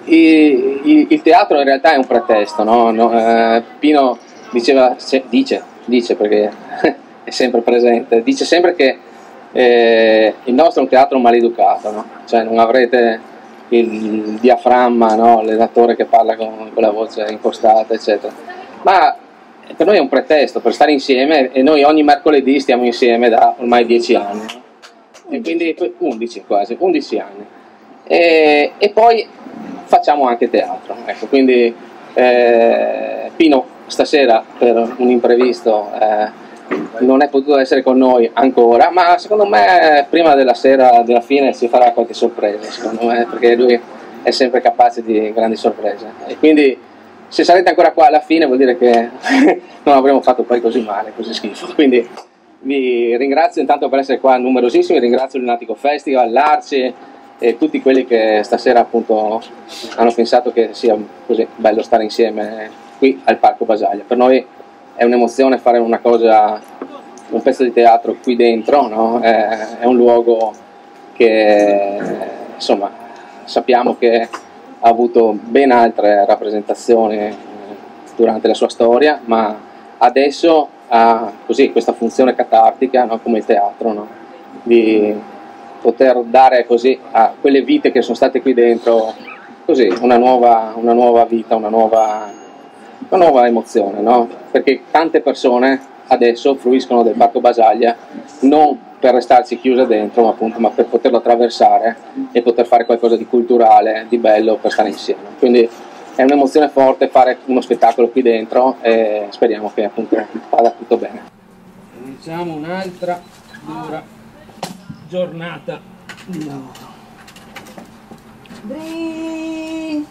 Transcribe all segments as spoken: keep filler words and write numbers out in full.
il, il, il teatro in realtà è un pretesto, no? No, eh, Pino diceva, dice, dice perché è sempre presente, dice sempre che eh, il nostro è un teatro maleducato, no? Cioè non avrete il diaframma, no? L'attore che parla con, con la voce impostata, eccetera. Ma per noi è un pretesto per stare insieme, e noi ogni mercoledì stiamo insieme da ormai dieci anni, no? E quindi undici quasi, undici anni. E, e poi facciamo anche teatro, ecco, quindi eh, Pino stasera per un imprevisto eh, non è potuto essere con noi ancora, ma secondo me prima della sera della fine si farà qualche sorpresa, secondo me, perché lui è sempre capace di grandi sorprese, e quindi se sarete ancora qua alla fine vuol dire che non avremo fatto poi così male, così schifo. Quindi vi ringrazio intanto per essere qua numerosissimi, ringrazio il Lunatico Festival, l'Arci e tutti quelli che stasera appunto hanno pensato che sia così bello stare insieme qui al Parco Basaglia. Per noi è un'emozione fare una cosa, un pezzo di teatro qui dentro, no? È, è un luogo che insomma sappiamo che ha avuto ben altre rappresentazioni durante la sua storia, ma adesso ha così questa funzione catartica, no? Come il teatro, no? Di poter dare così a quelle vite che sono state qui dentro così una nuova, una nuova vita, una nuova, una nuova emozione, no? Perché tante persone adesso fruiscono del Parco Basaglia non per restarci chiuse dentro, ma appunto ma per poterlo attraversare e poter fare qualcosa di culturale, di bello per stare insieme. Quindi è un'emozione forte fare uno spettacolo qui dentro e speriamo che appunto vada tutto bene. Iniziamo un'altra dura giornata di lavoro. Drin.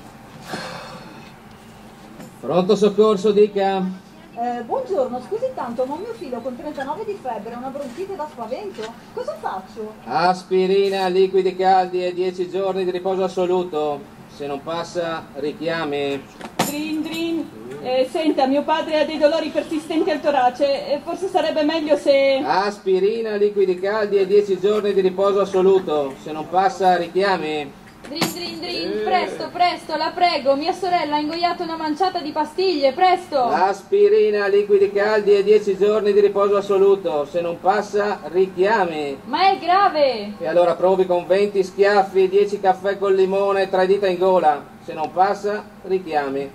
Pronto soccorso, dica. Eh, buongiorno, scusi tanto, ma mio figlio con trentanove di febbre, una bronchite da spavento, cosa faccio? Aspirina, liquidi caldi e dieci giorni di riposo assoluto. Se non passa, richiami. Drin, drin. Eh, senta, mio padre ha dei dolori persistenti al torace, e forse sarebbe meglio se... Aspirina, liquidi caldi e dieci giorni di riposo assoluto. Se non passa, richiami. Drin, drin, drin, eh. presto, presto, la prego, mia sorella ha ingoiato una manciata di pastiglie, presto! Aspirina, liquidi caldi e dieci giorni di riposo assoluto. Se non passa, richiami. Ma è grave! E allora provi con venti schiaffi, dieci caffè col limone e tre dita in gola. Se non passa, richiami.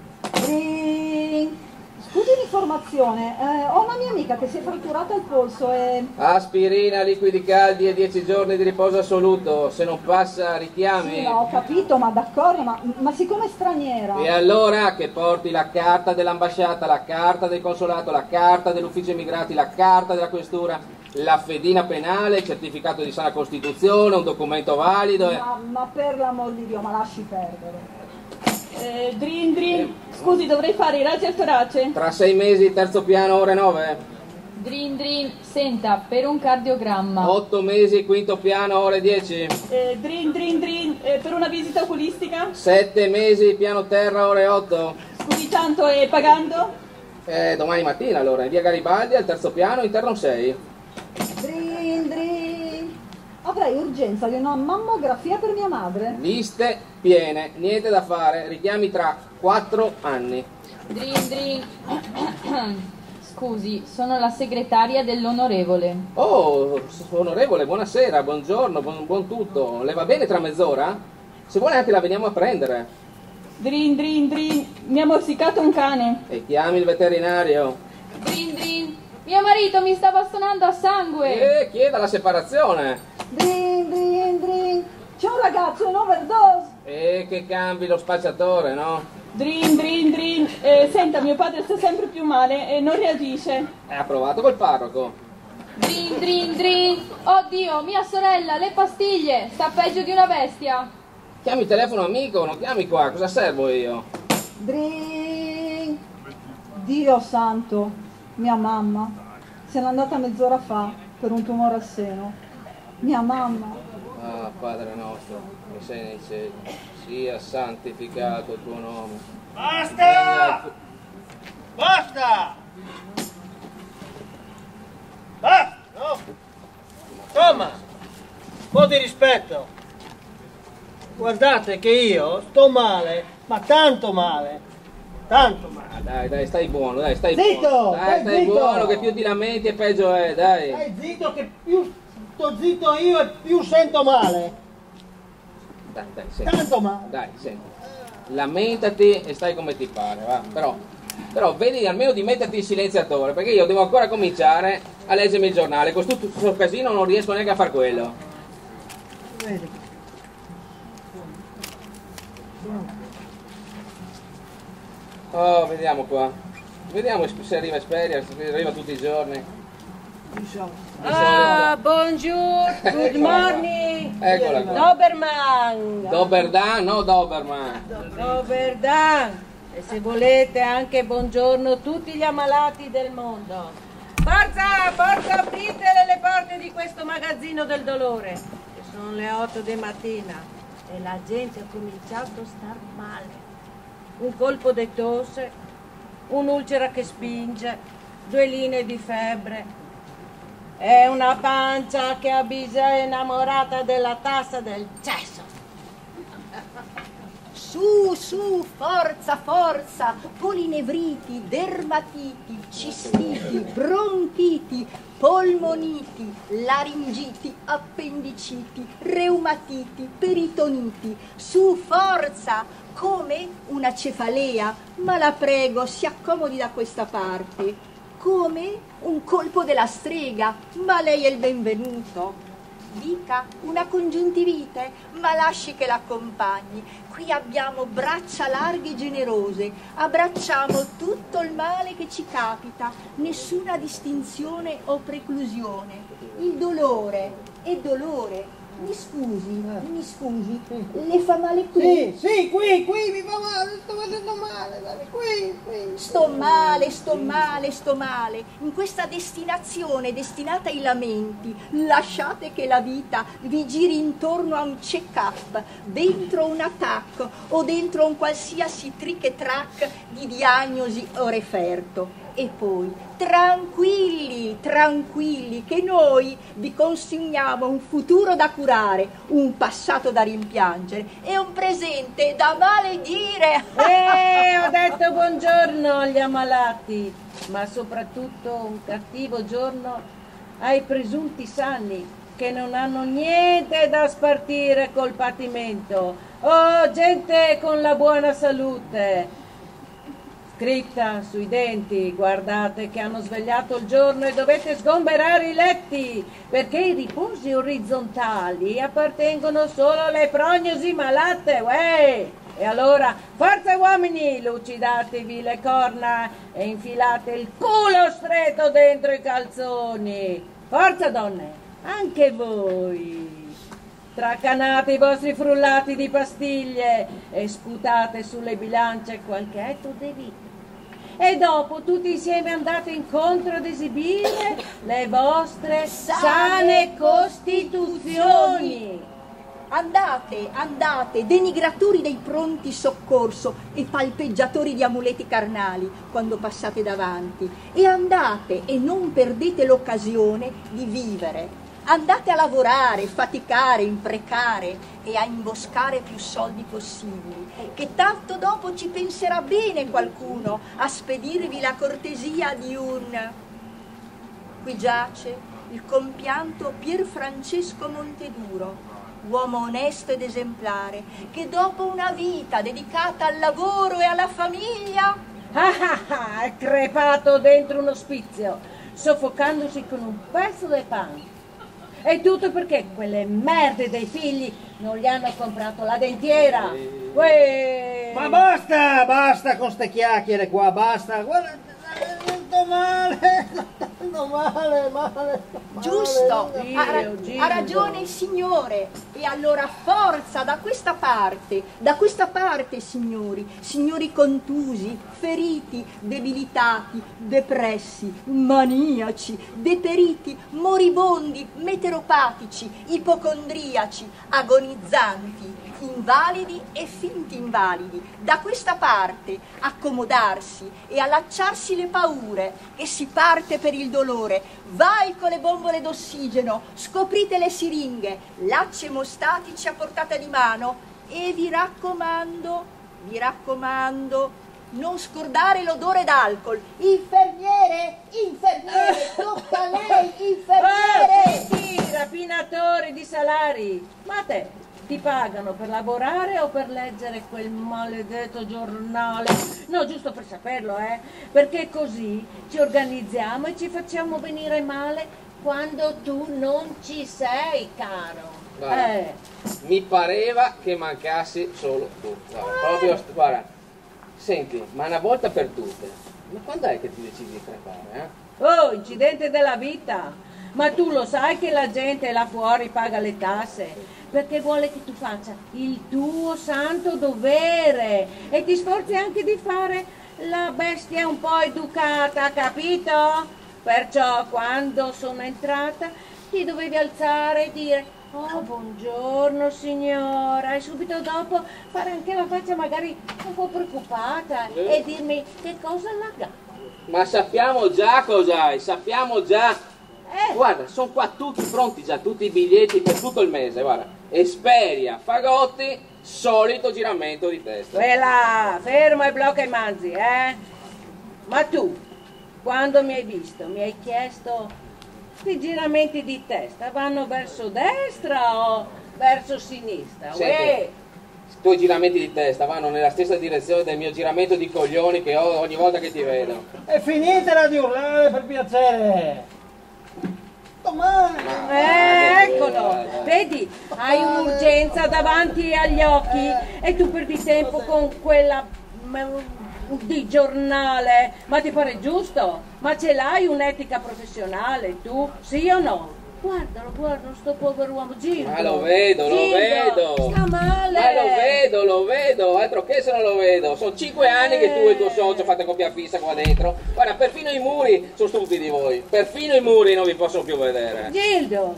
Drin. Scusi l'informazione, eh, ho una mia amica che si è fratturata il polso e... Aspirina, liquidi caldi e dieci giorni di riposo assoluto. Se non passa, richiami. Sì, ho capito, ma d'accordo, ma, ma siccome è straniera... E allora che porti la carta dell'ambasciata, la carta del consolato, la carta dell'ufficio immigrati, la carta della questura, la fedina penale, il certificato di sana costituzione, un documento valido e... Ma, ma per l'amor di Dio, ma lasci perdere. Eh, drin, drin. Scusi, dovrei fare i raggi al torace? Tra sei mesi, terzo piano, ore nove. Drin, drin. Senta, per un cardiogramma. Otto mesi, quinto piano, ore dieci. Eh, drin, drin, drin. Eh, per una visita oculistica? Sette mesi, piano terra, ore otto. Scusi tanto, e pagando? Eh, domani mattina allora, in via Garibaldi, al terzo piano, interno sei. Drin, drin. Avrei urgenza di una mammografia per mia madre. Liste piene, niente da fare, richiami tra quattro anni. Drin, drin. Scusi, sono la segretaria dell'onorevole. Oh, onorevole, buonasera, buongiorno, buon, buon tutto. Le va bene tra mezz'ora? Se vuole anche la veniamo a prendere. Drin, drin, drin. Mi ha morsicato un cane. E chiami il veterinario. Drin, drin. Mio marito mi sta bastonando a sangue. E chieda la separazione. Drin, drin, drin. C'è un ragazzo in overdose. E che cambi lo spacciatore, no? Drin, drin, drin. Eh, senta, mio padre sta sempre più male e non reagisce. E ha provato col parroco. Drin, drin, drin. Oddio, mia sorella, le pastiglie. Sta peggio di una bestia. Chiami il telefono amico, non chiami qua, cosa servo io? Drin. Dio santo, mia mamma se n'è andata mezz'ora fa per un tumore al seno. Mia mamma. Ah, Padre nostro, che sei nei cieli, sia santificato il tuo nome. Basta! Basta! Basta! No! Insomma, un po' di rispetto. guardate che io sto male, ma tanto male, tanto male. Ah, dai, dai, stai buono, dai, stai Zitto, buono. Dai, stai stai zitto. buono, che più ti lamenti e peggio è, dai. Stai zitto che più sto zitto io e più sento male. Dai, dai, senti. Tanto male. Dai, senti. Lamentati e stai come ti pare, va. Però, però vedi almeno di metterti in silenziatore, perché io devo ancora cominciare a leggermi il giornale. Con tutto questo casino non riesco neanche a far quello. Vedi. Oh, vediamo qua. Vediamo se arriva Esperia, se arriva tutti i giorni. Ah, bonjour, good morning. Eccola qua. Doberman. Doberdan, no Doberman. Doberdan. E se volete anche buongiorno a tutti gli ammalati del mondo. Forza, forza, apritele le porte di questo magazzino del dolore. Che sono le otto di mattina e la gente ha cominciato a star male. Un colpo di tosse, un'ulcera che spinge, due linee di febbre. È una pancia che avvisa innamorata della tassa del cesso. Su, su, forza, forza, polinevriti, dermatiti, cistiti, bronchiti, polmoniti, laringiti, appendiciti, reumatiti, peritoniti. Su, forza, come una cefalea, ma la prego, si accomodi da questa parte. Come un colpo della strega, ma lei è il benvenuto. Dica una congiuntivite, ma lasci che l'accompagni. Qui abbiamo braccia larghe e generose, abbracciamo tutto il male che ci capita, nessuna distinzione o preclusione. Il dolore è dolore. Mi scusi, mi scusi, le fa male qui? Sì, sì, qui, qui, mi fa male, sto facendo male, dai, qui, qui. Sto male, sto male, sto male. In questa destinazione destinata ai lamenti, lasciate che la vita vi giri intorno a un check-up, dentro un attacco o dentro un qualsiasi trick e track di diagnosi o referto. E poi, tranquilli, tranquilli, che noi vi consegniamo un futuro da curare, un passato da rimpiangere e un presente da maledire. Eh, ho detto buongiorno agli ammalati, ma soprattutto un cattivo giorno ai presunti sani che non hanno niente da spartire col patimento. Oh, gente con la buona salute! Scritta sui denti, guardate che hanno svegliato il giorno e dovete sgomberare i letti, perché i riposi orizzontali appartengono solo alle prognosi malate, uè! E allora, forza uomini, lucidatevi le corna e infilate il culo stretto dentro i calzoni. Forza donne, anche voi. Tracanate i vostri frullati di pastiglie e sputate sulle bilance qualche etto di vita. E dopo tutti insieme andate incontro ad esibire le vostre sane costituzioni. Andate, andate, denigratori dei pronti soccorso e palpeggiatori di amuleti carnali quando passate davanti. E andate e non perdete l'occasione di vivere. Andate a lavorare, faticare, imprecare e a imboscare più soldi possibili, che tanto dopo ci penserà bene qualcuno a spedirvi la cortesia di un... Qui giace il compianto Pier Francesco Monteduro, uomo onesto ed esemplare, che dopo una vita dedicata al lavoro e alla famiglia... Ah ah ah, è crepato dentro un ospizio, soffocandosi con un pezzo di pane. E tutto perché quelle merde dei figli non gli hanno comprato la dentiera. Uè. Ma basta, basta con ste chiacchiere qua, basta. Guarda, sto male, sto male, male. Giusto, Giro, ha, ra- giro. ha ragione il Signore. E allora forza da questa parte, da questa parte signori, signori contusi, feriti, debilitati, depressi, maniaci, deperiti, moribondi, meteoropatici, ipocondriaci, agonizzanti, invalidi e finti invalidi. Da questa parte accomodarsi e allacciarsi le paure, che si parte per il dolore. Vai con le bombole d'ossigeno, scoprite le siringhe, lacci emostatici a portata di mano E vi raccomando, vi raccomando, non scordare l'odore d'alcol. Infermiere, infermiere, tocca a lei, infermiere. Oh, sì, rapinatori di salari. Ma te, ti pagano per lavorare o per leggere quel maledetto giornale? No, giusto per saperlo, eh? Perché così ci organizziamo e ci facciamo venire male quando tu non ci sei, caro. Guarda, Eh. mi pareva che mancassi solo tu. Guarda, proprio, guarda, senti, ma una volta per tutte, ma quando è che ti decidi di crepare, eh? Oh, incidente della vita! Ma tu lo sai che la gente là fuori paga le tasse perché vuole che tu faccia il tuo santo dovere e ti sforzi anche di fare la bestia un po' educata, capito? Perciò quando sono entrata ti dovevi alzare e dire oh, buongiorno signora, e subito dopo fare anche la faccia magari un po' preoccupata e dirmi che cosa la ga. Ma sappiamo già cos'hai, sappiamo già. Eh. Guarda, sono qua tutti pronti già, tutti i biglietti per tutto il mese, guarda. Esperia, Fagotti, solito giramento di testa. Quella, fermo e blocca i manzi, eh? Ma tu, quando mi hai visto, mi hai chiesto i giramenti di testa vanno verso destra o verso sinistra? Senti, Uè. i tuoi giramenti di testa vanno nella stessa direzione del mio giramento di coglioni che ho ogni volta che ti vedo. E finitela di urlare, per piacere! Domani! Eh, eccolo, vedi, hai un'urgenza davanti agli occhi e tu perdi tempo con quella mm, di giornale, ma ti pare giusto? Ma ce l'hai un'etica professionale tu, sì o no? Guardalo, guarda sto povero uomo, Gildo. Ma lo vedo, lo Gildo, vedo. sta male. Ma lo vedo, lo vedo, altro che se non lo vedo. Sono cinque anni che tu e il tuo socio fate coppia fissa qua dentro. Guarda, perfino i muri sono stupidi di voi. Perfino i muri non vi possono più vedere. Gildo.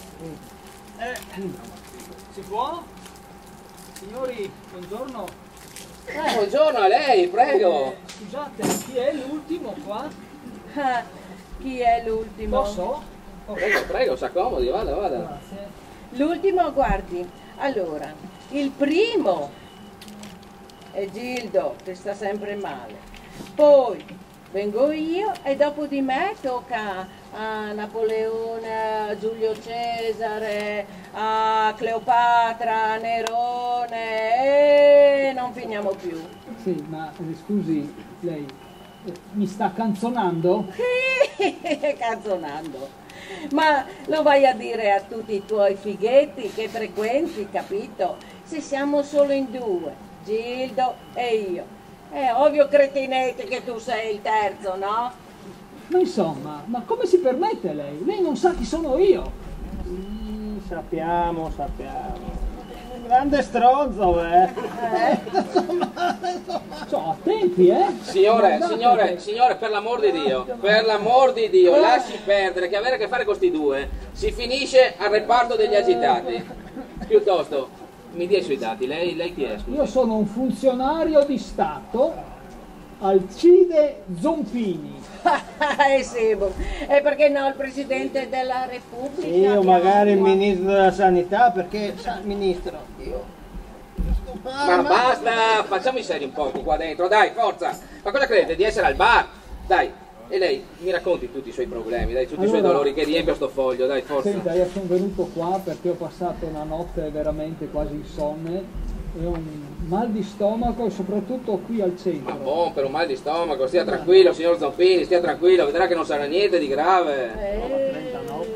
Eh, si può? Signori, buongiorno. Eh, buongiorno a lei, prego. Scusate, chi è l'ultimo qua? Ah, chi è l'ultimo? Lo so. Prego, prego, si accomodi, vada, vada. Grazie. L'ultimo, guardi, allora, il primo è Gildo, che sta sempre male. Poi vengo io e dopo di me tocca a Napoleone, a Giulio Cesare, a Cleopatra, a Nerone e non finiamo più. Sì, ma eh, scusi, lei eh, mi sta canzonando? Canzonando. Ma lo vai a dire a tutti i tuoi fighetti che frequenti, capito? Se siamo solo in due, Gildo e io. È ovvio, cretinetti, che tu sei il terzo, no? Ma insomma, ma come si permette lei? Lei non sa chi sono io. Sì, sappiamo, sappiamo. Un grande stronzo, eh. So, attenti, eh. Signore, Guardate signore, che- signore, per l'amor di Dio, per l'amor di Dio, lasci perdere che avere a che fare con questi due si finisce al reparto degli agitati. Piuttosto, mi dia i suoi dati, lei, lei chi è, scusi? Io sono un funzionario di Stato, Alcide Zompini. Eh sì, boh. E perché no il Presidente della Repubblica? Io magari il ministro della sanità, perché sa, ministro, io... Ma basta, facciamo i seri un po' qua dentro, dai, forza! Ma cosa credete, di essere al bar? Dai, e lei mi racconti tutti i suoi problemi, dai, tutti i suoi Allora- dolori che riempie sto foglio, dai, forza! Senta, io sono venuto qua perché ho passato una notte veramente quasi insonne e ho un mal di stomaco e soprattutto qui al Ma centro. buon, per un mal di stomaco, stia tranquillo, signor Zompini, stia tranquillo, vedrà che non sarà niente di grave. Eh,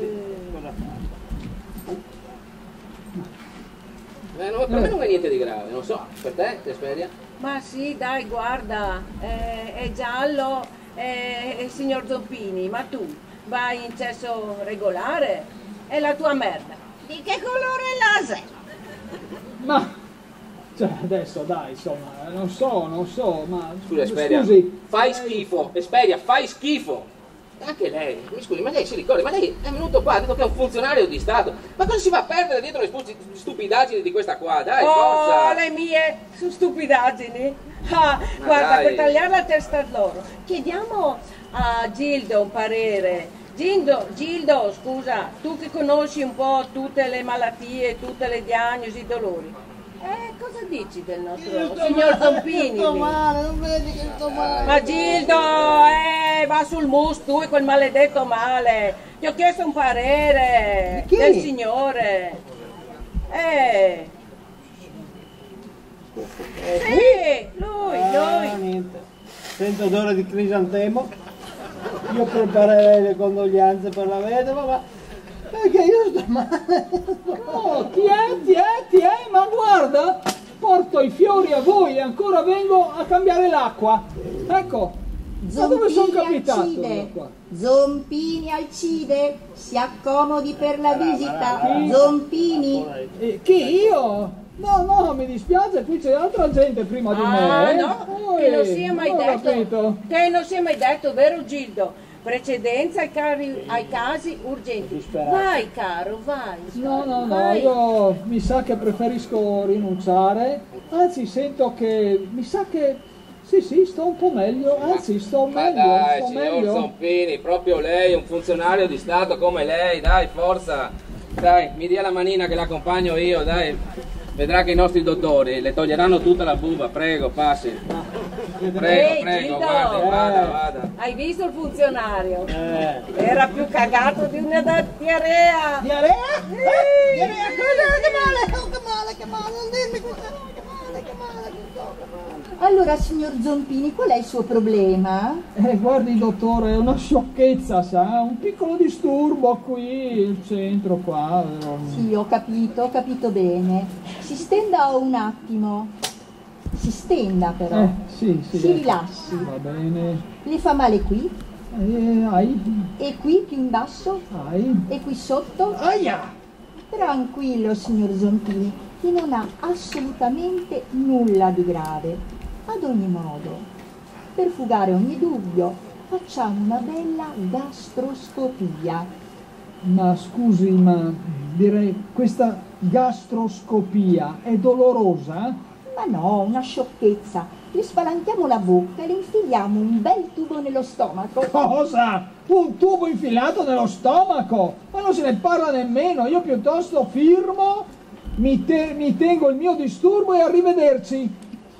Eh, no, per me non è niente di grave, non so, per te, Esperia? ma sì, dai, guarda, eh, è giallo, è, è il signor Zompini, ma tu vai in cesso regolare? È la tua merda. Di che colore è l'ase? Ma, cioè, adesso dai, insomma, non so, non so, ma... Scusa, Esperia, Scusi, fai schifo, Esperia, fai schifo! Anche lei, mi scusi, ma lei si ricorda, ma lei è venuto qua, ha detto che è un funzionario di Stato, ma cosa si va a perdere dietro le stu- stupidaggini di questa qua? Dai, Oh, forza! le mie su stupidaggini. Ah, guarda, dai. per tagliare la testa a loro, chiediamo a Gildo un parere. Gildo, Gildo, scusa, tu che conosci un po' tutte le malattie, tutte le diagnosi, i dolori, Eh, cosa dici del nostro signor Zompini? Sto male, non vedi che sto male. Ma Gildo, eh, va sul mus tu e quel maledetto male. Ti ho chiesto un parere Chi? del signore. Eh. Sì, lui, Ah, lui. niente. Sento odore di crisantemo. Io preparerei le condoglianze per la vedova, ma perché io sto male. Oh, ti è, ti è, ti è, ma guarda, porto i fiori a voi e ancora vengo a cambiare l'acqua. Ecco, da dove sono capitato? Alcide, Qua? Zompini Alcide, si accomodi per la visita. Chi? Zompini. Eh, chi, io? No, no, mi dispiace, qui c'è altra gente prima di me. Ah, eh. no, Oh, che non eh, sia mai non ho detto, capito. che non sia mai detto, vero Gildo? Precedenza ai, cari- ai casi urgenti. Vai caro, vai. No, no, no, vai. io mi sa che preferisco rinunciare, anzi sento che, mi sa che, sì sì, sto un po' meglio, anzi sto Ma meglio, dai, sto signor meglio. Zompini, proprio lei, un funzionario di Stato come lei, dai, forza. Dai, mi dia la manina che l'accompagno io, dai. Vedrà che i nostri dottori le toglieranno tutta la buba, prego, passi. Prego, Ehi, prego, Gildo. guardi, vada, vada. Hai visto il funzionario? Eh. Era più cagato di una da- diarrea. Diarrea? Eh? Diarrea? Cosa? Che male? Oh, che male, che male, non dirmi questa cosa, che male, che male, che so, che male. Allora, signor Zompini, qual è il suo problema? Eh, guardi dottore, è una sciocchezza, sa, un piccolo disturbo qui, il centro qua. vero? Sì, ho capito, ho capito bene. Si stenda un attimo. Si stenda però. Eh, sì, sì. Si ecco. rilassi. Va bene. Le fa male qui? Eh, ai, E qui più in basso? ai. E qui sotto? Aia! Tranquillo, signor Zompini, che non ha assolutamente nulla di grave. Ad ogni modo, per fugare ogni dubbio, facciamo una bella gastroscopia. Ma scusi, ma direi questa gastroscopia è dolorosa? Ma no, una sciocchezza. Le spalanchiamo la bocca e le infiliamo un bel tubo nello stomaco. Cosa? Un tubo infilato nello stomaco? Ma non se ne parla nemmeno, io piuttosto firmo, mi, te- mi tengo il mio disturbo e arrivederci.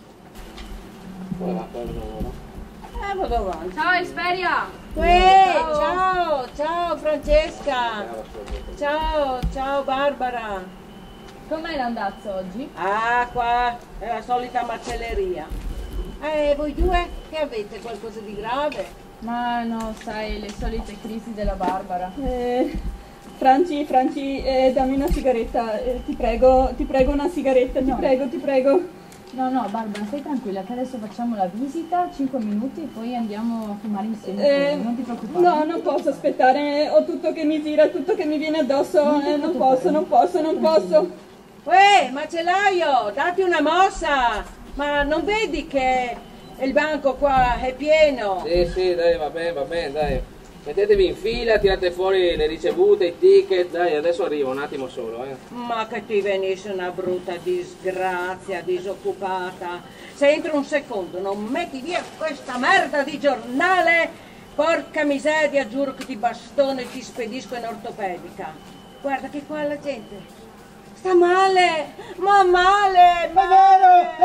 Eh, vado avanti. Ciao Esperia! Uè, ciao, ciao Francesca. Ciao, ciao Barbara. Com'è l'andazzo oggi? Ah, qua è la solita macelleria. Eh, voi due che avete qualcosa di grave? Ma no, sai, le solite crisi della Barbara. Eh, Franci, Franci, eh, dammi una sigaretta, eh, ti prego, ti prego una sigaretta, ti No. prego, ti prego. No, no, Barbara, stai tranquilla che adesso facciamo la visita, cinque minuti e poi andiamo a fumare insieme. Eh, non ti preoccupare. No, non posso aspettare, ho tutto che mi gira, tutto che mi viene addosso, eh, non posso, non posso, non posso. Uè, macellaio, dati una mossa! Ma non vedi che il banco qua è pieno? Sì, sì, dai, va bene, va bene, dai. Mettetevi in fila, tirate fuori le ricevute, i ticket, dai, adesso arrivo un attimo solo, eh. Ma che ti venisse una brutta disgrazia, disoccupata. Se entro un secondo non metti via questa merda di giornale, porca miseria, giuro che ti bastono e ti spedisco in ortopedica. Guarda che qua la gente sta male, ma male, ma È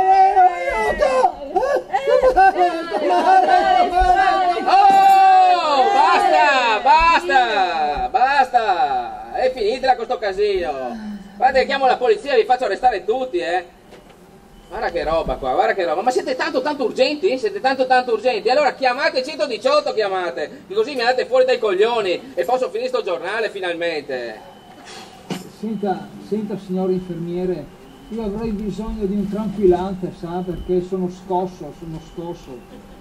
vero, è vero, aiuto! Oh, basta, basta, basta. È finitela con sto casino. Guarda che chiamo la polizia e vi faccio arrestare tutti, eh. Guarda che roba qua, guarda che roba. Ma siete tanto tanto urgenti? Siete tanto tanto urgenti? Allora chiamate centodiciotto, chiamate. Che così mi andate fuori dai coglioni e posso finire sto giornale finalmente. Senta, senta signor infermiere, io avrei bisogno di un tranquillante, sa, perché sono scosso, sono scosso.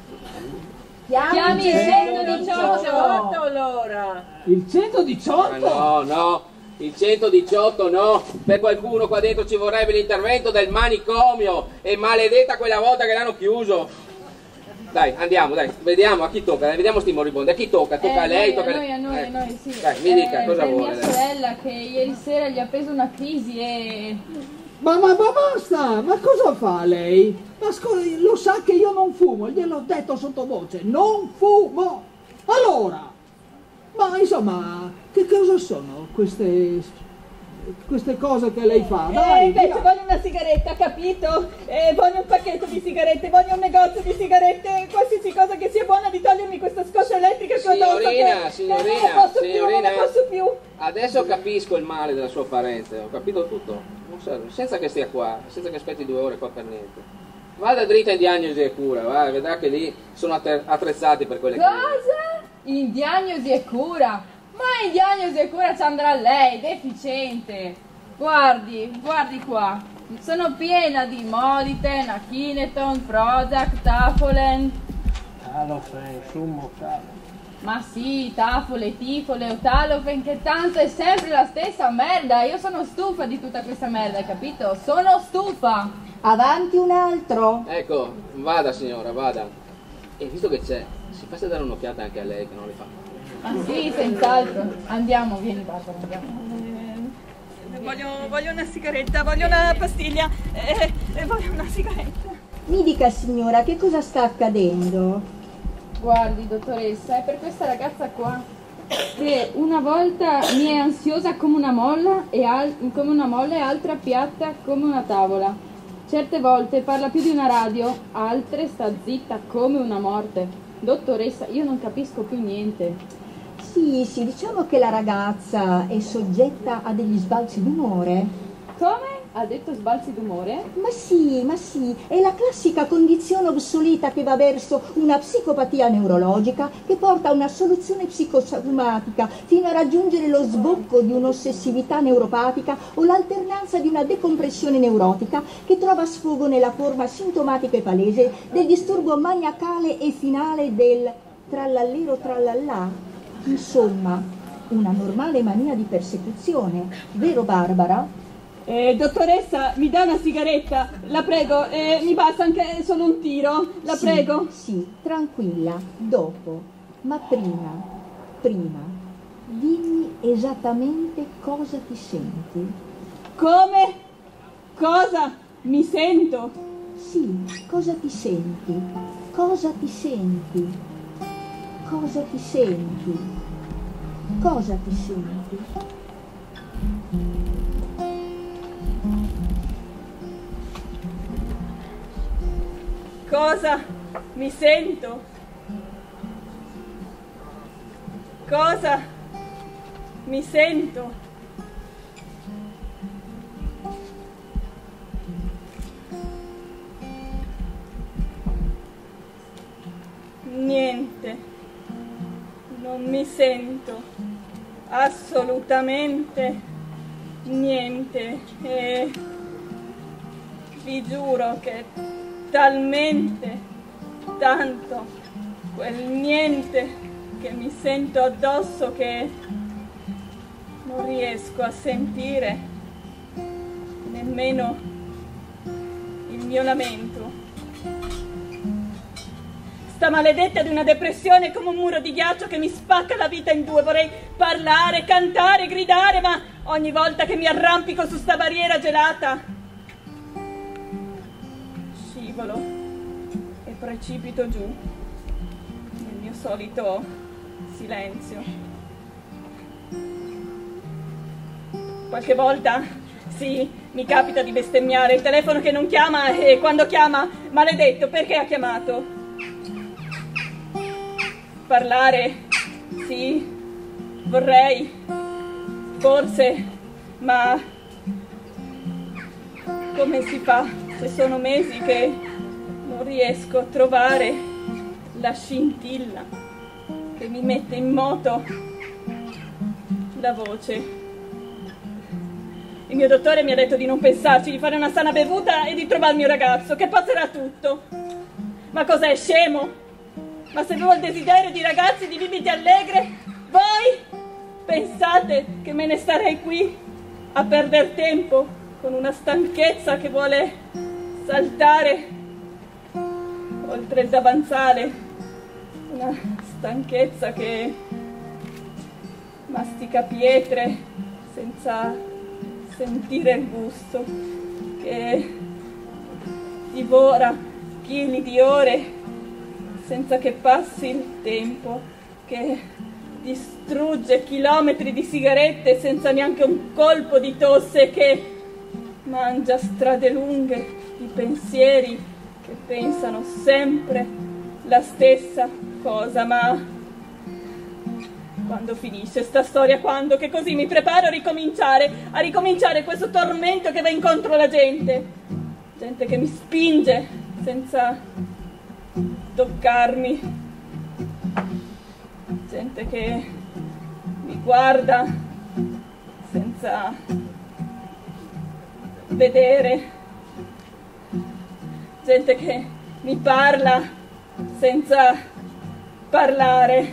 Chiami il centodiciotto! centodiciotto allora. Il centodiciotto? Ma no, no, il centodiciotto no. Per qualcuno qua dentro ci vorrebbe l'intervento del manicomio. E maledetta quella volta che l'hanno chiuso. Dai, andiamo, dai, vediamo a chi tocca, dai, vediamo sti moribondi. A chi tocca? Tocca Eh, a lei, noi, tocca a noi, a noi, eh. a noi, sì. Dai, mi dica Eh, cosa per vuole. mia dai. sorella che ieri sera gli ha preso una crisi e... Ma, ma, ma basta, ma cosa fa lei? Ma scusi, lo sa che io non fumo, gliel'ho detto sottovoce, non fumo! Allora, ma insomma, che cosa sono queste, queste cose che lei fa? Eh, Dai, invece via. voglio una sigaretta. sigaretta, capito? Eh, voglio un pacchetto di sigarette, voglio un negozio di sigarette, qualsiasi cosa che sia buona di togliermi questa scoscia elettrica che ho addosso, Signorina, che, signorina, che non posso signorina, più, non ne posso più. Adesso capisco il male della sua parente, ho capito tutto. Non serve, senza che stia qua, senza che aspetti due ore qua per niente. Vada dritta in diagnosi e cura, va, vedrà che lì sono attrezzati per quelle cose. Cosa? In diagnosi e cura? Ma in diagnosi e cura ci andrà lei, deficiente. Guardi, guardi qua. Sono piena di Moliten, Akineton, Prozac, Tafolen. Talofen, Summo, Talofen. Ma sì, Tafole, Tifole, Otalofen, che tanto è sempre la stessa merda. Io sono stufa di tutta questa merda, capito? Sono stufa. Avanti un altro. Ecco, vada signora, vada. E visto che c'è, si faccia dare un'occhiata anche a lei che non le fa. Ah sì, senz'altro. Andiamo, vieni Barbara, andiamo. Eh, voglio, voglio una sigaretta, voglio una pastiglia, eh, eh, voglio una sigaretta. Mi dica signora, che cosa sta accadendo? Guardi, dottoressa, è per questa ragazza qua che una volta mi è ansiosa come una molla e, al- come una molla e altra piatta come una tavola. Certe volte parla più di una radio, altre sta zitta come una morte. Dottoressa, io non capisco più niente. Sì, sì, diciamo che la ragazza è soggetta a degli sbalzi d'umore. Come? Ha detto sbalzi d'umore? Ma sì, ma sì, è la classica condizione obsoleta che va verso una psicopatia neurologica che porta a una soluzione psicosomatica fino a raggiungere lo sbocco di un'ossessività neuropatica o l'alternanza di una decompressione neurotica che trova sfogo nella forma sintomatica e palese del disturbo maniacale e finale del trallallero trallallà. Insomma, una normale mania di persecuzione, vero Barbara? Eh, dottoressa, mi dà una sigaretta? La prego, eh, mi basta anche solo un tiro, la sì, prego. Sì, tranquilla, dopo. Ma prima, prima, dimmi esattamente cosa ti senti. Come? Cosa? Mi sento? Sì, cosa ti senti? Cosa ti senti? Cosa ti senti? Cosa ti senti? Cosa mi sento? Cosa mi sento? Niente. Non mi sento assolutamente niente e vi giuro che talmente tanto quel niente che mi sento addosso che non riesco a sentire nemmeno il mio lamento. Sta maledetta di una depressione come un muro di ghiaccio che mi spacca la vita in due. Vorrei parlare, cantare, gridare, ma ogni volta che mi arrampico su sta barriera gelata scivolo e precipito giù nel mio solito silenzio. Qualche volta, sì, mi capita di bestemmiare, il telefono che non chiama e quando chiama, maledetto, perché ha chiamato? Parlare, sì, vorrei, forse, ma come si fa se sono mesi che non riesco a trovare la scintilla che mi mette in moto la voce? Il mio dottore mi ha detto di non pensarci, di fare una sana bevuta e di trovarmi un ragazzo, che passerà tutto. Ma cos'è, scemo? Ma se avevo il desiderio di ragazzi, di bibite allegre, voi pensate che me ne starei qui a perder tempo con una stanchezza che vuole saltare oltre il davanzale, una stanchezza che mastica pietre senza sentire il gusto, che divora chili di ore senza che passi il tempo, che distrugge chilometri di sigarette senza neanche un colpo di tosse, che mangia strade lunghe di pensieri che pensano sempre la stessa cosa, ma quando finisce sta storia, quando, che così mi preparo a ricominciare, a ricominciare questo tormento che va incontro alla gente, gente che mi spinge senza toccarmi, gente che mi guarda senza vedere, gente che mi parla senza parlare.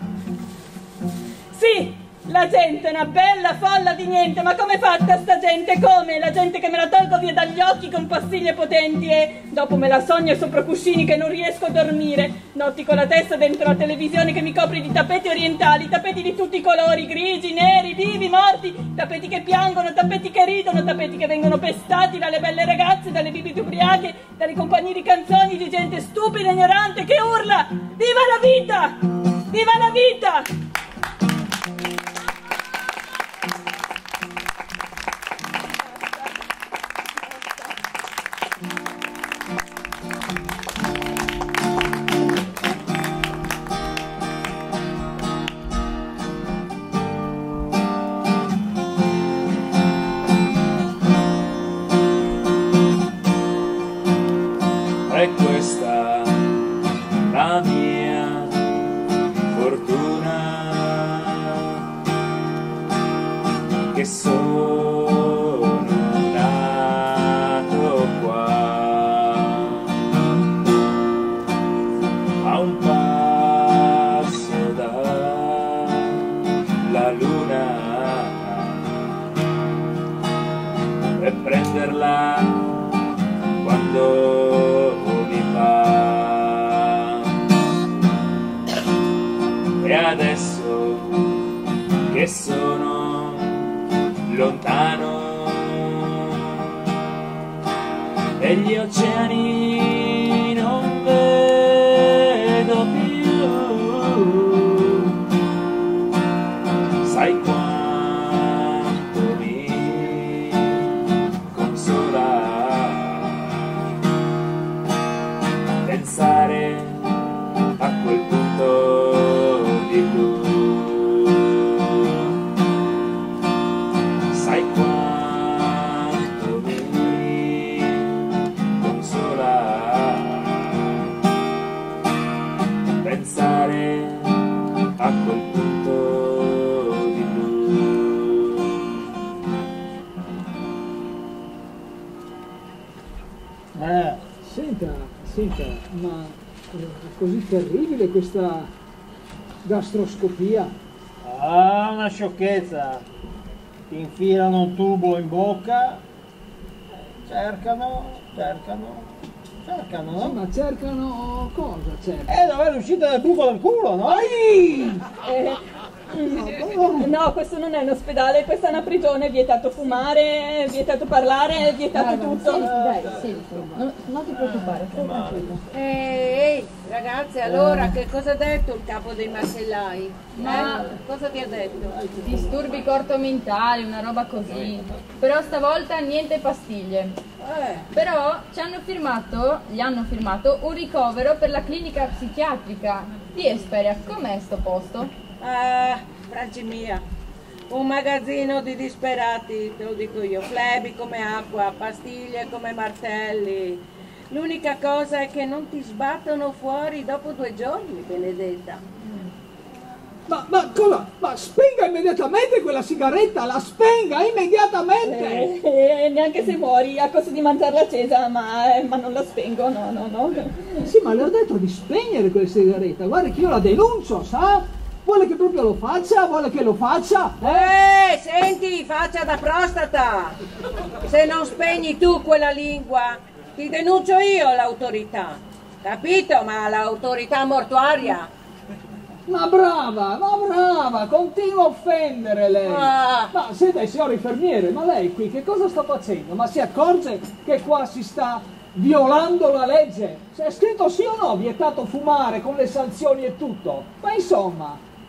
Sì, la gente è una bella folla di niente, ma come fatta sta gente? Come? La gente che me la tolgo via dagli occhi con pastiglie potenti e dopo me la sogno sopra cuscini che non riesco a dormire, notti con la testa dentro la televisione che mi copre di tappeti orientali, tappeti di tutti i colori, grigi, neri, vivi, morti, tappeti che piangono, tappeti che ridono, tappeti che vengono pestati dalle belle ragazze, dalle bibite ubriache, dalle compagnie di canzoni, di gente stupida e ignorante che urla: viva la vita! Viva la vita! È questa la mia fortuna, che sono nato qua a un passo dalla luna, e prenderla quando mi va. E adesso che sono lontano e gli oceani non vedo più, sai quanto mi consola pensare a quel punto di blu. Sai quanto mi consola pensare a quel punto di blu. Eh, senta, senta, ma è così terribile questa gastroscopia? Ah, una sciocchezza. Ti infilano un tubo in bocca, cercano, cercano, cercano, Sì, no? ma cercano cosa? Cercano? Eh, dov'è l'uscita del buco del culo, no? Ai! Eh, no, questo non è un ospedale, questa è una prigione, è vietato fumare, è vietato parlare, è vietato tutto. Dai, sì, non, non ti preoccupare, stai tranquillo. Ehi, ehi, ragazze, allora che cosa ha detto il capo dei macellai? Ma- Eh? Cosa vi ha detto? Disturbi cortomentali, una roba così. Però stavolta niente pastiglie. Eh, Però ci hanno firmato, gli hanno firmato un ricovero per la clinica psichiatrica di Esperia. Com'è sto posto? ah, Franci mia, un magazzino di disperati, te lo dico io, flebi come acqua, pastiglie come martelli. L'unica cosa è che non ti sbattono fuori dopo due giorni, Benedetta. Ma, ma cosa? Ma spenga immediatamente quella sigaretta, la spenga immediatamente! Eh, eh, neanche se muori, a costo di mangiarla accesa, ma, eh, ma non la spengo, no, no, no. Sì, ma le ho detto di spegnere quella sigaretta, guarda che io la denuncio, sa? Vuole che proprio lo faccia? Vuole che lo faccia? Eh, senti, faccia da prostata! Se non spegni tu quella lingua, ti denuncio io l'autorità. Capito? Ma l'autorità mortuaria. Ma brava, ma brava, continua a offendere lei. Ah. Ma senta, signor infermiere, ma lei qui che cosa sta facendo? Ma si accorge che qua si sta violando la legge? Se è scritto sì o no, vietato fumare con le sanzioni e tutto. Ma insomma,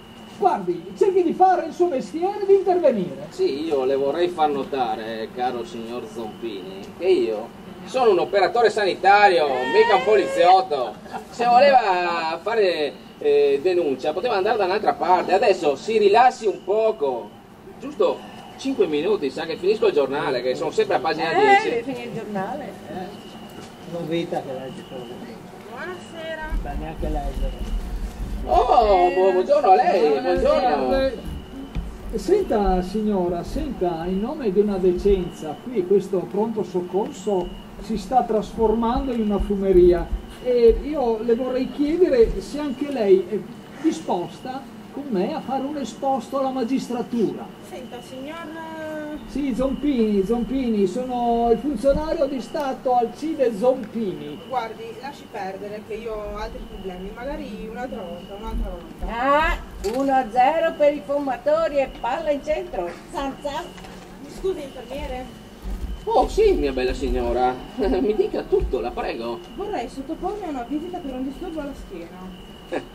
guardi, cerchi di fare il suo mestiere, di intervenire. Sì, io le vorrei far notare, caro signor Zompini, che io sono un operatore sanitario, mica un poliziotto. Se voleva fare eh, denuncia poteva andare da un'altra parte, adesso si rilassi un poco, giusto cinque minuti, sa che finisco il giornale, che sono sempre a pagina Eh, dieci. devi finire il giornale. Eh, novità che legge solo. Buonasera. Sta neanche leggere. Oh, bu- buongiorno a lei, buongiorno. Eh, Senta signora, senta, in nome di una decenza, qui questo pronto soccorso si sta trasformando in una fumeria e io le vorrei chiedere se anche lei è disposta con me a fare un esposto alla magistratura. Senta, signor... Sì, Zompini, Zompini, sono il funzionario di Stato Alcide Zompini. Guardi, lasci perdere che io ho altri problemi, magari un'altra volta, un'altra volta. Ah, uno a zero per i fumatori e palla in centro. Zan zan. Mi scusi, infermiere? Oh sì, mia bella signora, mi dica tutto, la prego. Vorrei sottopormi a una visita per un disturbo alla schiena.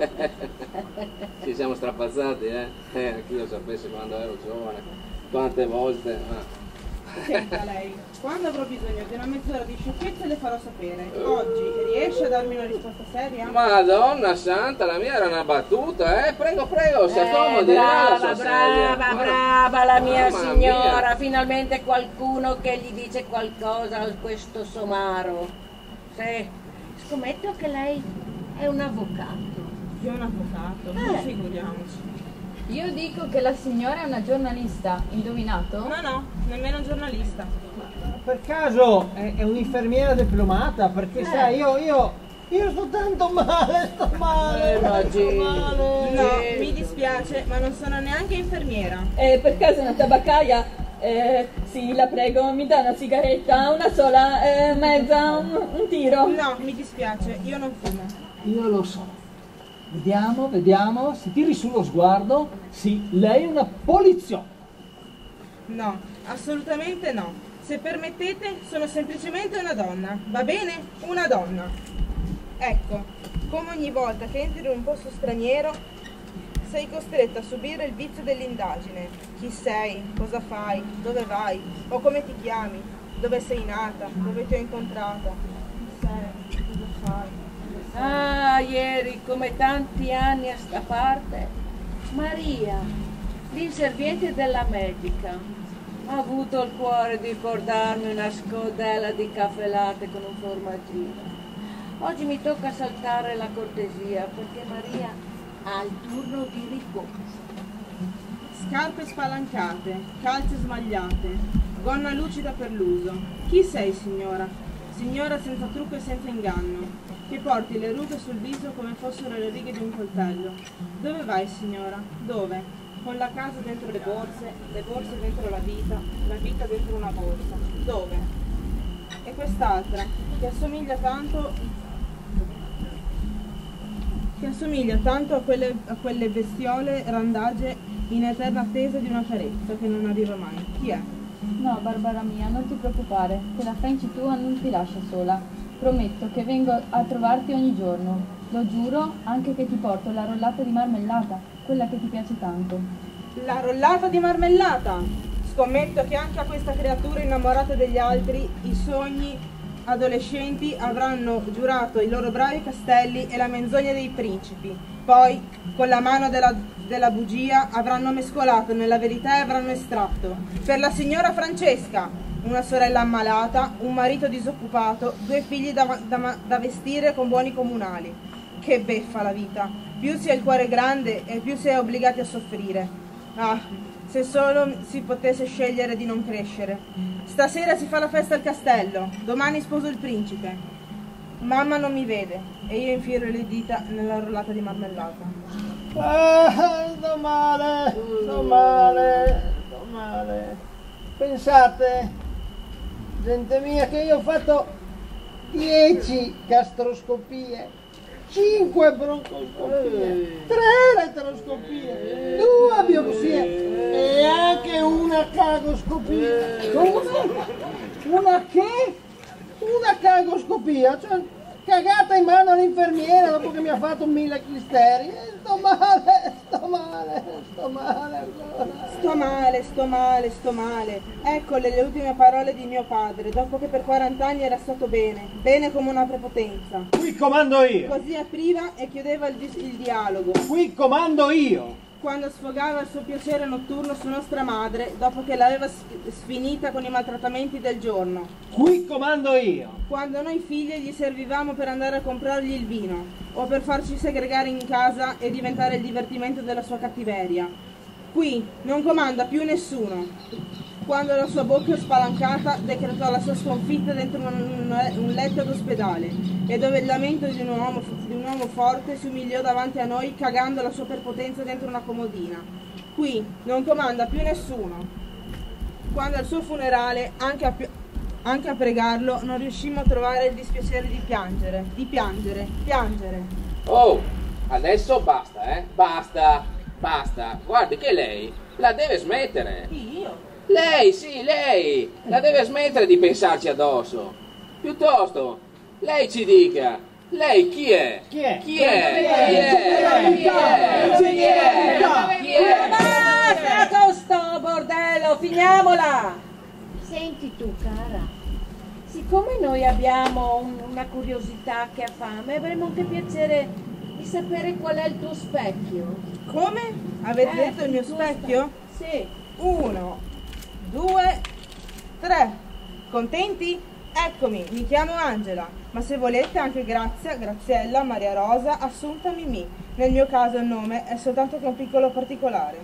Ci siamo strapazzati, eh? Eh, anch'io sapessi quando ero giovane, quante volte. Ah. Senta lei, quando avrò bisogno di una mezz'ora di sciocchezze le farò sapere. Oggi riesce a darmi una risposta seria? Madonna santa, la mia era una battuta, eh? Prego, prego, si Eh, accomodi, brava, la sua sedia. brava, brava la mia Mamma signora, mia. finalmente qualcuno che gli dice qualcosa a questo somaro. Sì, scommetto che lei è un avvocato. Io un avvocato, Eh. figuriamoci. Io dico che la signora è una giornalista, indovinato? No, no, nemmeno giornalista. Per caso è, è un'infermiera diplomata? Perché Eh. sai, io, io, io sto tanto male, sto male, Eh, ma sto Gigi. male. No, mi dispiace, ma non sono neanche infermiera. Eh, per caso una tabaccaia? Eh, sì, la prego, mi dà una sigaretta, una sola, eh, mezza, un, un tiro. No, mi dispiace, io non fumo. Io lo so. Vediamo, vediamo, si tiri sullo sguardo. Sì, lei è una poliziotta. No, assolutamente no. Se permettete, sono semplicemente una donna. Va bene? Una donna. Ecco, come ogni volta che entri in un posto straniero, sei costretta a subire il vizio dell'indagine. Chi sei? Cosa fai? Dove vai? O come ti chiami? Dove sei nata? Dove ti ho incontrata? Chi sei? Cosa fai? Ah, ieri, come tanti anni a sta parte, Maria, l'inserviente della medica, ha avuto il cuore di portarmi una scodella di caffè latte con un formaggino. Oggi mi tocca saltare la cortesia perché Maria ha il turno di riposo. Scarpe spalancate, calze smagliate, gonna lucida per l'uso. Chi sei, signora? Signora senza trucco e senza inganno, che porti le rughe sul viso come fossero le righe di un coltello. Dove vai, signora? Dove? Con la casa dentro le borse, le borse dentro la vita, la vita dentro una borsa. Dove? E quest'altra, che assomiglia tanto, che assomiglia tanto a quelle, a quelle bestiole randagie in eterna attesa di una carezza che non arriva mai. Chi è? No, Barbara mia, non ti preoccupare, che la French tua non ti lascia sola. Prometto che vengo a trovarti ogni giorno. Lo giuro, anche che ti porto la rollata di marmellata, quella che ti piace tanto. La rollata di marmellata! Scommetto che anche a questa creatura innamorata degli altri i sogni adolescenti avranno giurato i loro bravi castelli e la menzogna dei principi. Poi, con la mano della, della bugia, avranno mescolato nella verità e avranno estratto. Per la signora Francesca, una sorella ammalata, un marito disoccupato, due figli da, da, da vestire con buoni comunali. Che beffa la vita! Più si ha il cuore grande e più si è obbligati a soffrire. Ah, se solo si potesse scegliere di non crescere. Stasera si fa la festa al castello, domani sposo il principe. Mamma non mi vede e io infilo le dita nella rollata di marmellata. Ah, sto male, sto male, sto male. Pensate, gente mia, che io ho fatto dieci gastroscopie, cinque broncoscopie, tre retroscopie, due biopsie e anche una cagoscopia. Come? Una che? Una cagoscopia, cioè cagata in mano all'infermiera dopo che mi ha fatto mille clisteri. Sto male. sto male, sto male ancora. Sto male, sto male, sto male. Eccole le ultime parole di mio padre, dopo che per quaranta anni era stato bene, bene come una prepotenza. Qui comando io. Così apriva e chiudeva il, di- il dialogo. Qui comando io. Quando sfogava il suo piacere notturno su nostra madre, dopo che l'aveva sf- sfinita con i maltrattamenti del giorno. Qui comando io. Quando noi figlie gli servivamo per andare a comprargli il vino, o per farci segregare in casa e diventare il divertimento della sua cattiveria. Qui non comanda più nessuno. Quando la sua bocca spalancata decretò la sua sconfitta dentro un, un letto d'ospedale, e dove il lamento di un, uomo, di un uomo forte si umiliò davanti a noi cagando la sua perpotenza dentro una comodina. Qui non comanda più nessuno. Quando al suo funerale, anche a, anche a pregarlo, non riuscimmo a trovare il dispiacere di piangere, di piangere, piangere. Oh, adesso basta, eh? Basta, basta. Guardi che lei la deve smettere. Io? Lei, sì, lei! La deve smettere di pensarci addosso. Piuttosto, lei ci dica, lei chi è? Chi è? Chi è? Chi è? Chi è? Chi è? Chi è? Basta con sto bordello, finiamola! Senti tu, cara, Siccome noi abbiamo un- una curiosità che ha fame, avremmo anche piacere di sapere qual è il tuo specchio. Come? Avete Eh, detto il mio tuo specchio? spe- Sì. Uno, due, tre. Contenti? Eccomi, mi chiamo Angela, ma se volete anche Grazia, Graziella, Maria Rosa, Assunta, Mimì. Nel mio caso il nome è soltanto che un piccolo particolare.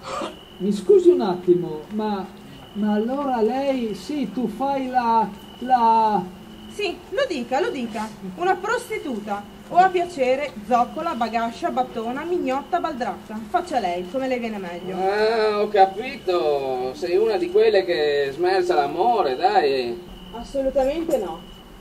Mi scusi un attimo, ma, ma allora lei, sì, tu fai la... la... Sì, lo dica, lo dica. Una prostituta. O a piacere, zoccola, bagascia, battona, mignotta, baldracca. Faccia lei, come le viene meglio. Ah, ho capito. Sei una di quelle che smercia l'amore, dai. Assolutamente no.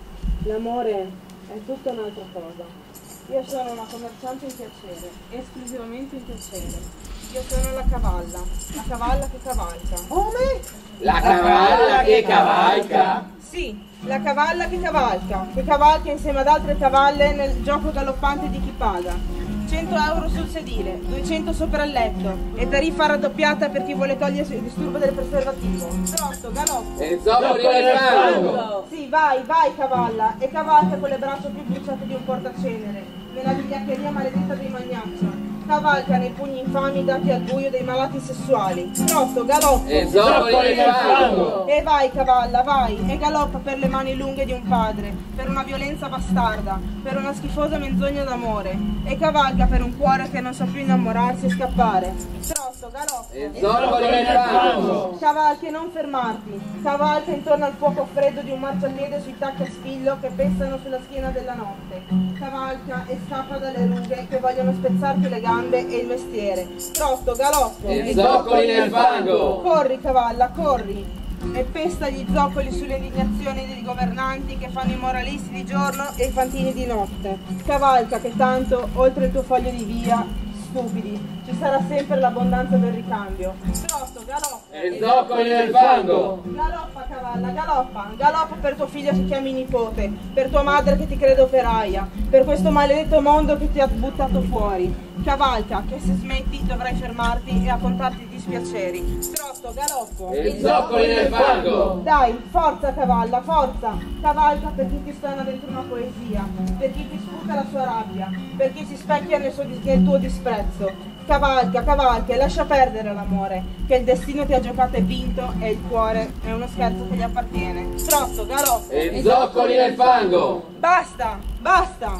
L'amore è tutta un'altra cosa. Io sono una commerciante in piacere, esclusivamente in piacere. Io sono la cavalla, la cavalla che cavalca. Come? La cavalla che cavalca? Sì, la cavalla che cavalca, che cavalca insieme ad altre cavalle nel gioco galoppante di chi paga. cento euro sul sedile, duecento sopra il letto e tariffa raddoppiata per chi vuole togliersi il disturbo del preservativo. Trotto, galoppo. E zoccoli nel fango. Sì, vai, vai cavalla, e cavalca con le braccia più bruciate di un portacenere, nella vigliaccheria maledetta dei Magnaccia. Cavalca nei pugni infami dati al buio dei malati sessuali. Trotto, galoppo. E zoccoli nel fango. E vai cavalla, vai, e galoppa per le mani lunghe di un padre, per una violenza bastarda, per una schifosa menzogna d'amore, e cavalca per un cuore che non sa più innamorarsi e scappare. Trotto, galoppo. E zoccoli nel fango. Cavalca e non fermarti, cavalca intorno al fuoco freddo di un marciapiede sui tacchi a spillo che pestano sulla schiena della notte. Cavalca e scappa dalle rughe che vogliono spezzarti le gambe e il mestiere. Trotto, galoppo. E zoccoli nel fango. Corri cavalla, corri. E pesta gli zoccoli sulle indignazioni dei governanti che fanno i moralisti di giorno e i fantini di notte. Cavalca che tanto, oltre il tuo foglio di via, stupidi, ci sarà sempre l'abbondanza del ricambio. Trotto, galoppa. E zoccoli nel fango. Galoppa cavalla, galoppa, galoppa per tuo figlio che chiami nipote, per tua madre che ti crede operaia, per questo maledetto mondo che ti ha buttato fuori. Cavalca, che se smetti dovrai fermarti e a contarti i dispiaceri. Trotto, galoppo. E zoccoli nel fango. Dai, forza cavalla, forza. Cavalca per chi ti stona dentro una poesia, per chi ti sputa la sua rabbia, per chi si specchia nel, suo, nel tuo disprezzo. Cavalca, cavalca e lascia perdere l'amore, che il destino ti ha giocato e vinto e il cuore è uno scherzo che gli appartiene. Trotto, galoppo. E zoccoli nel fango. Basta, basta.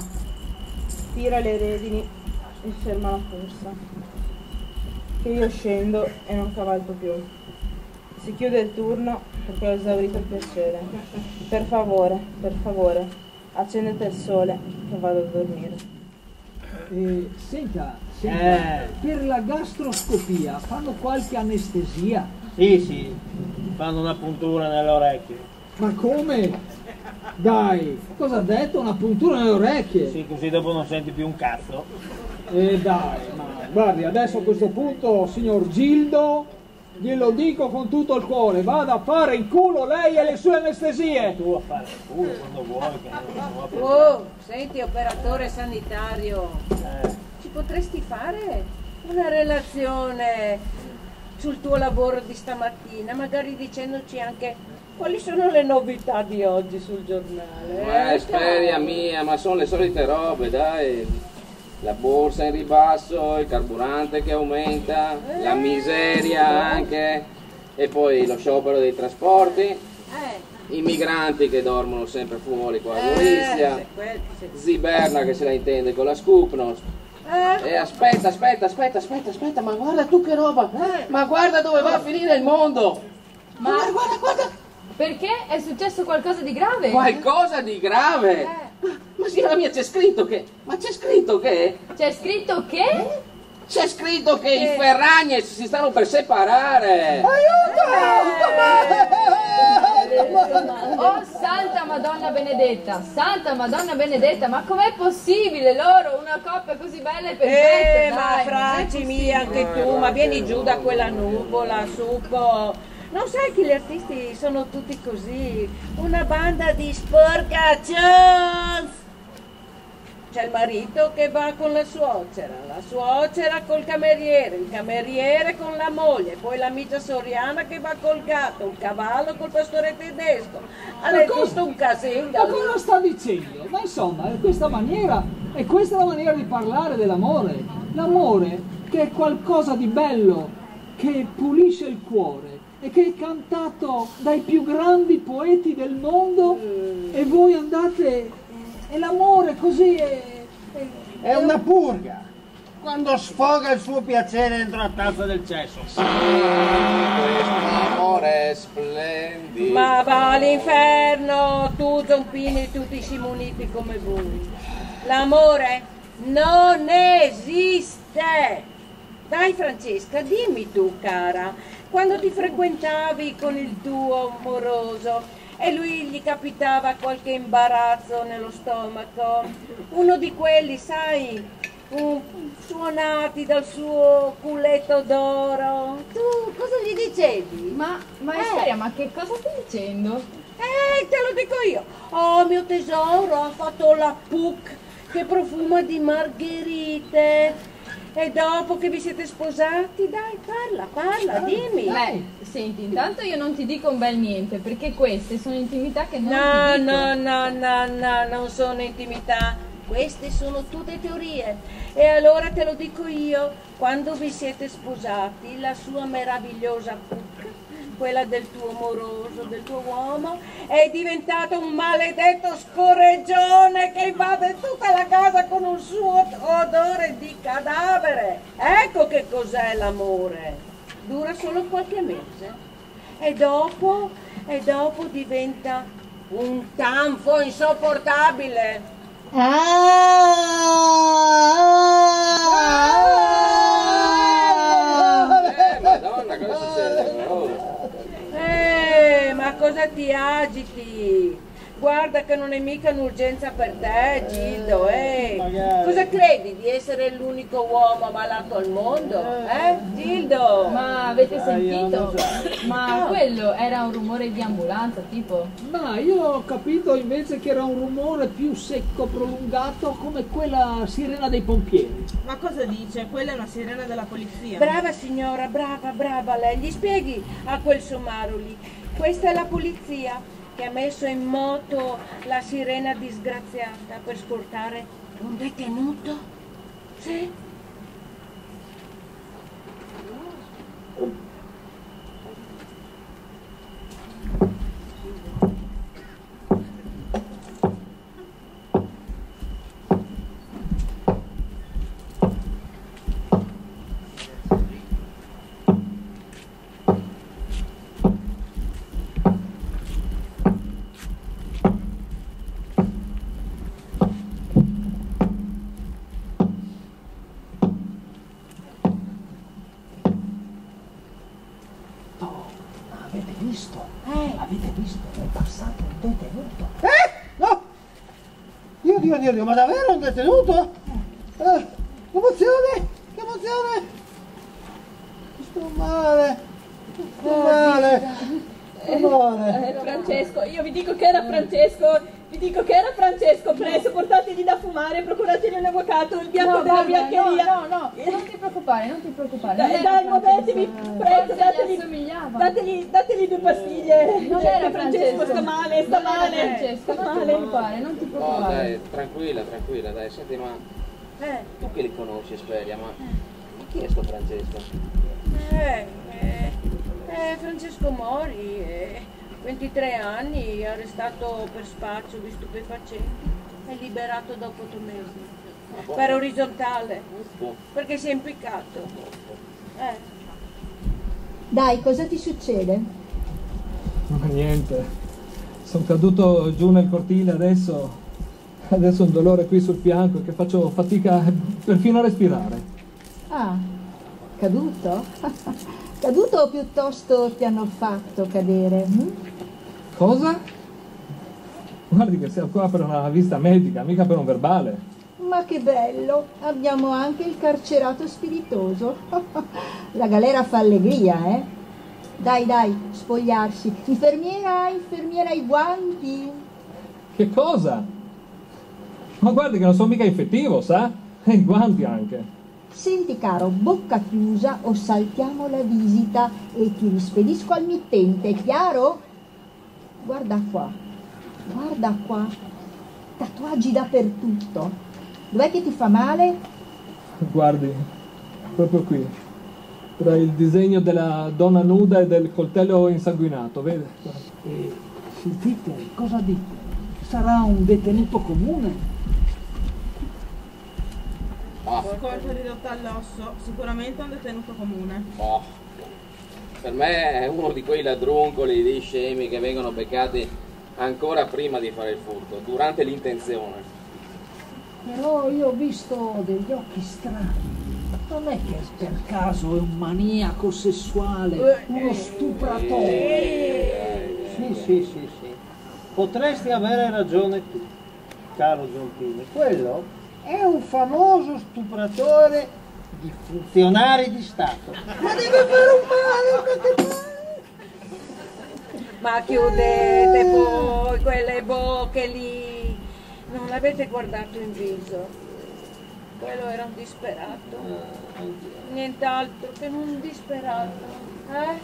Tira le redini e ferma la corsa. Che io scendo e non cavalco più. Si chiude il turno perché ho esaurito il piacere. Per favore, per favore, accendete il sole che vado a dormire. Eh, senta, senta, Eh. per la gastroscopia fanno qualche anestesia? Sì, sì, fanno una puntura nelle orecchie. Ma come? Dai, cosa ha detto? Una puntura nelle orecchie? Sì, così dopo non senti più un cazzo. E dai, ma guardi, adesso a questo punto, signor Gildo, glielo dico con tutto il cuore, vada a fare in culo lei e le sue anestesie! Tu a fare il culo quando vuoi, che non Oh, senti operatore sanitario, Eh. ci potresti fare una relazione sul tuo lavoro di stamattina, magari dicendoci anche quali sono le novità di oggi sul giornale. Eh, Speria mia, ma sono le solite robe, dai. La borsa in ribasso, il carburante che aumenta, eh, la miseria anche, e poi lo sciopero dei trasporti, Eh. i migranti che dormono sempre fuori con la Gorizia, Eh, se- se- Ziberna che se la intende con la Skupnos. Eh. E aspetta, aspetta, aspetta, aspetta, aspetta, ma guarda tu che roba, ma guarda dove va a finire il mondo. Ma guarda, guarda, guarda. Perché? È successo qualcosa di grave? Qualcosa di grave? Eh. Ma, ma signora mia, c'è scritto che... Ma c'è scritto che... C'è scritto che? C'è scritto che i Ferragnez si stanno per separare. Oh Santa Madonna Benedetta, Santa Madonna Benedetta, ma com'è possibile loro, una coppia così bella e perfetta? Eh, ma dai, Franci mia, anche tu, ma vieni giù da quella nuvola, su un po'. Non sai che gli artisti sono tutti così, una banda di sporcaccions. C'è il marito che va con la suocera, la suocera col cameriere, il cameriere con la moglie, poi l'amica soriana che va col gatto, il cavallo col pastore tedesco. Allora, è tutto un casino. Ma cosa sta dicendo? Ma insomma, è questa maniera, è questa la maniera di parlare dell'amore. L'amore che è qualcosa di bello, che pulisce il cuore e che è cantato dai più grandi poeti del mondo, mm. e voi andate... E l'amore così è, è, è una purga, quando sfoga il suo piacere dentro la tazza del cesso. Questo amore è splendido. Ma va all'inferno, tu zompini tutti simoniti come voi. L'amore non esiste. Dai Francesca, dimmi tu cara, quando ti frequentavi con il tuo amoroso e lui gli capitava qualche imbarazzo nello stomaco, uno di quelli, sai, um, suonati dal suo culetto d'oro, tu cosa gli dicevi? Ma, ma Eh. Speria, ma che cosa stai dicendo? Eh, te lo dico io. Oh, mio tesoro, ha fatto la Puc che profuma di margherite. E dopo che vi siete sposati, dai, parla, parla, dimmi. Beh, senti, intanto io non ti dico un bel niente, perché queste sono intimità che non No, ti dico. no, no, no, no, non sono intimità. Queste sono tutte teorie. E allora te lo dico io, quando vi siete sposati, la sua meravigliosa Puc, quella del tuo amoroso, del tuo uomo, è diventato un maledetto scorreggione che invade tutta la casa con un suo odore di cadavere. Ecco che cos'è l'amore. Dura solo qualche mese e dopo, e dopo diventa un tanfo insopportabile. Eh, Madonna, cosa succede? Oh. Eh, ma cosa ti agiti? Guarda che non è mica un'urgenza per te, Gildo, eh. Magari. Cosa credi di essere l'unico uomo ammalato al mondo? Eh, Gildo? Ma avete Ah, io sentito? non so. Ma quello era un rumore di ambulanza, tipo? Ma io ho capito invece che era un rumore più secco, prolungato, come quella sirena dei pompieri. Ma cosa dice? Quella è una sirena della polizia. Brava signora, brava, brava lei. Gli spieghi a quel somaro lì. Questa è la polizia che ha messo in moto la sirena disgraziata per scortare un detenuto. Sì. Avete visto? Eh. Avete visto? È passato un detenuto. Eh? No! Dio, Dio, Dio, Dio, ma davvero un detenuto? Eh, che emozione! Che emozione! Sto male! Sto male! Sto male! Eh, Francesco, io vi dico che era Francesco, vi dico che era Francesco, preso, portategli da fuoco. fumare, procuratevi un avvocato, il bianco No, della guarda, biancheria. no, no, no, non ti preoccupare, non ti preoccupare. non Dai, era dai, muovetevi, Francesco. prego, Forse gli dategli, assomigliava. dategli, dategli due pastiglie. Non Cioè, era Francesco, Francesco. sta male, sta Non era male. Francesco, sta non ti male. preoccupare, non ti No, preoccupare. dai, tranquilla, tranquilla, dai, senti, ma Eh, tu che li conosci, Esperia, ma, ma chi è sto Francesco? eh, eh, eh, Francesco Mori, eh, ventitré anni, arrestato per spaccio di stupefacenti e liberato dopo otto mesi. Per orizzontale, perché si è impiccato. Eh. Dai, cosa ti succede? Ma niente, sono caduto giù nel cortile adesso, adesso ho un dolore qui sul fianco che faccio fatica perfino a respirare. Ah, caduto? Caduto o piuttosto ti hanno fatto cadere? hm? Cosa? Guardi che siamo qua per una visita medica, mica per un verbale. Ma che bello, abbiamo anche il carcerato spiritoso. La galera fa allegria, eh? Dai, dai, spogliarsi. Infermiera, infermiera, i guanti. Che cosa? Ma guardi che non sono mica infettivo, sa? E i guanti anche. Senti caro, bocca chiusa o saltiamo la visita e ti rispedisco al mittente, è chiaro? Guarda qua, guarda qua, tatuaggi dappertutto. Dov'è che ti fa male? Guardi, proprio qui, tra il disegno della donna nuda e del coltello insanguinato, vede? E sentite, cosa dite? Sarà un detenuto comune? Scorta ridotta all'osso, sicuramente un detenuto comune. Oh. Per me è uno di quei ladruncoli, dei scemi che vengono beccati ancora prima di fare il furto, durante l'intenzione. Però io ho visto degli occhi strani. Non è che per caso è un maniaco sessuale, uno stupratore. Sì, sì, sì, sì. Potresti avere ragione tu, caro Giolpini. Quello è un famoso stupratore di funzionari di Stato. Ma deve fare un male, Ma chiudete poi quelle bocche lì. Non l'avete guardato in viso. Quello era un disperato. Nient'altro che un disperato. Eh?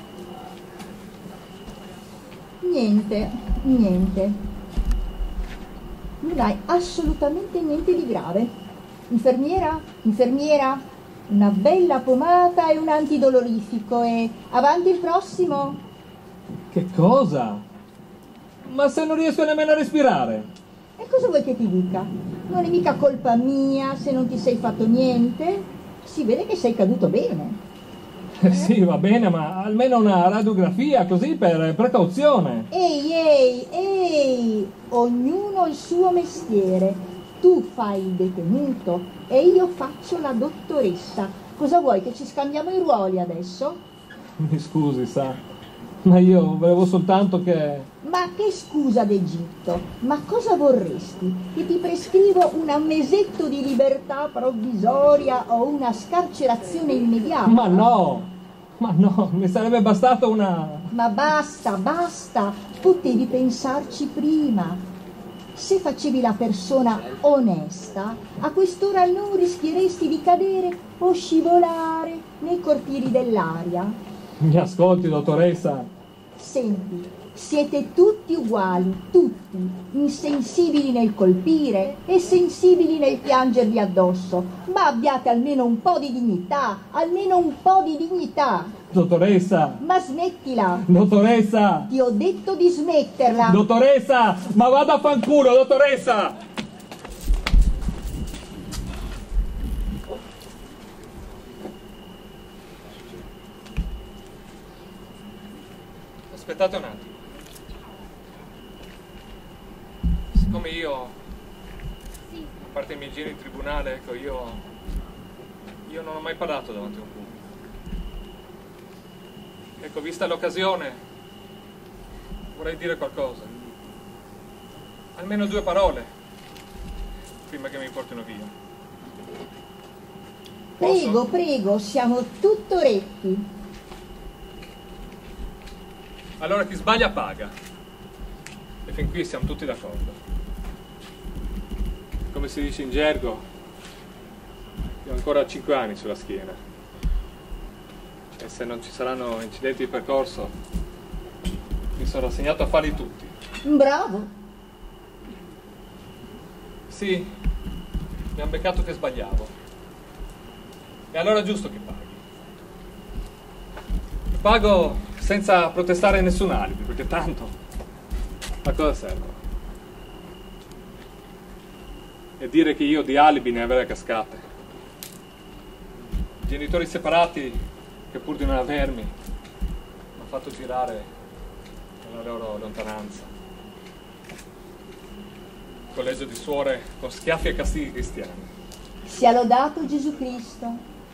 Niente, niente. Non hai assolutamente niente di grave. Infermiera, infermiera, una bella pomata e un antidolorifico e avanti il prossimo. Che cosa? Ma se non riesco nemmeno a respirare? E cosa vuoi che ti dica? Non è mica colpa mia se non ti sei fatto niente. Si vede che sei caduto bene. Eh, sì, va bene, ma almeno una radiografia così per precauzione. Ehi, ehi, ehi, ognuno il suo mestiere. Tu fai il detenuto e io faccio la dottoressa. Cosa vuoi, che ci scambiamo i ruoli adesso? Mi scusi, sa, ma io volevo soltanto che... Ma che scusa d'Egitto? Ma cosa vorresti? Che ti prescrivo un mesetto di libertà provvisoria o una scarcerazione immediata? Ma no, ma no, mi sarebbe bastata una... Ma basta, basta, potevi pensarci prima. Se facevi la persona onesta, a quest'ora non rischieresti di cadere o scivolare nei cortili dell'aria. Mi ascolti, dottoressa? Senti, siete tutti uguali, tutti, insensibili nel colpire e sensibili nel piangervi addosso, ma abbiate almeno un po' di dignità, almeno un po' di dignità. Dottoressa! Ma smettila! Dottoressa! Ti ho detto di smetterla! Dottoressa! Ma vada a fanculo, dottoressa! Aspettate un attimo. Siccome io, a parte i miei giri in tribunale, ecco, io, io non ho mai parlato davanti a un pubblico. Ecco, vista l'occasione, vorrei dire qualcosa. Almeno due parole, prima che mi portino via. Prego, Posso? prego, siamo tutto orecchi. Allora chi sbaglia paga. E fin qui siamo tutti d'accordo. Come come si dice in gergo, io ho ancora cinque anni sulla schiena. E se non ci saranno incidenti di percorso, mi sono rassegnato a farli tutti. Bravo! Sì, mi hanno beccato che sbagliavo. E allora è giusto che paghi. Pago senza protestare nessun alibi, perché tanto a cosa servono? E dire che io di alibi ne avrei cascate. Genitori separati che pur di non avermi mi hanno fatto girare nella loro lontananza. Collegio di suore con schiaffi e castighi cristiani. Sia lodato Gesù Cristo.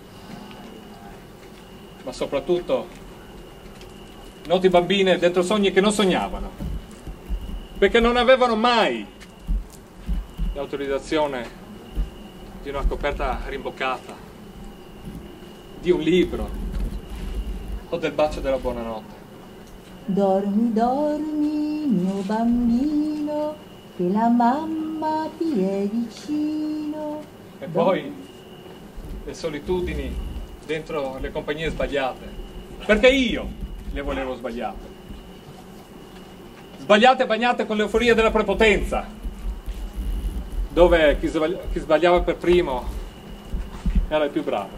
Ma soprattutto noti bambine dentro sogni che non sognavano, perché non avevano mai l'autorizzazione di una coperta rimboccata, di un libro o del bacio della buonanotte. Dormi, dormi, mio bambino, che la mamma ti è vicino. E poi le solitudini dentro le compagnie sbagliate, perché io le volevo sbagliate. Sbagliate bagnate con l'euforia della prepotenza, dove chi, sbagli- chi sbagliava per primo era il più bravo.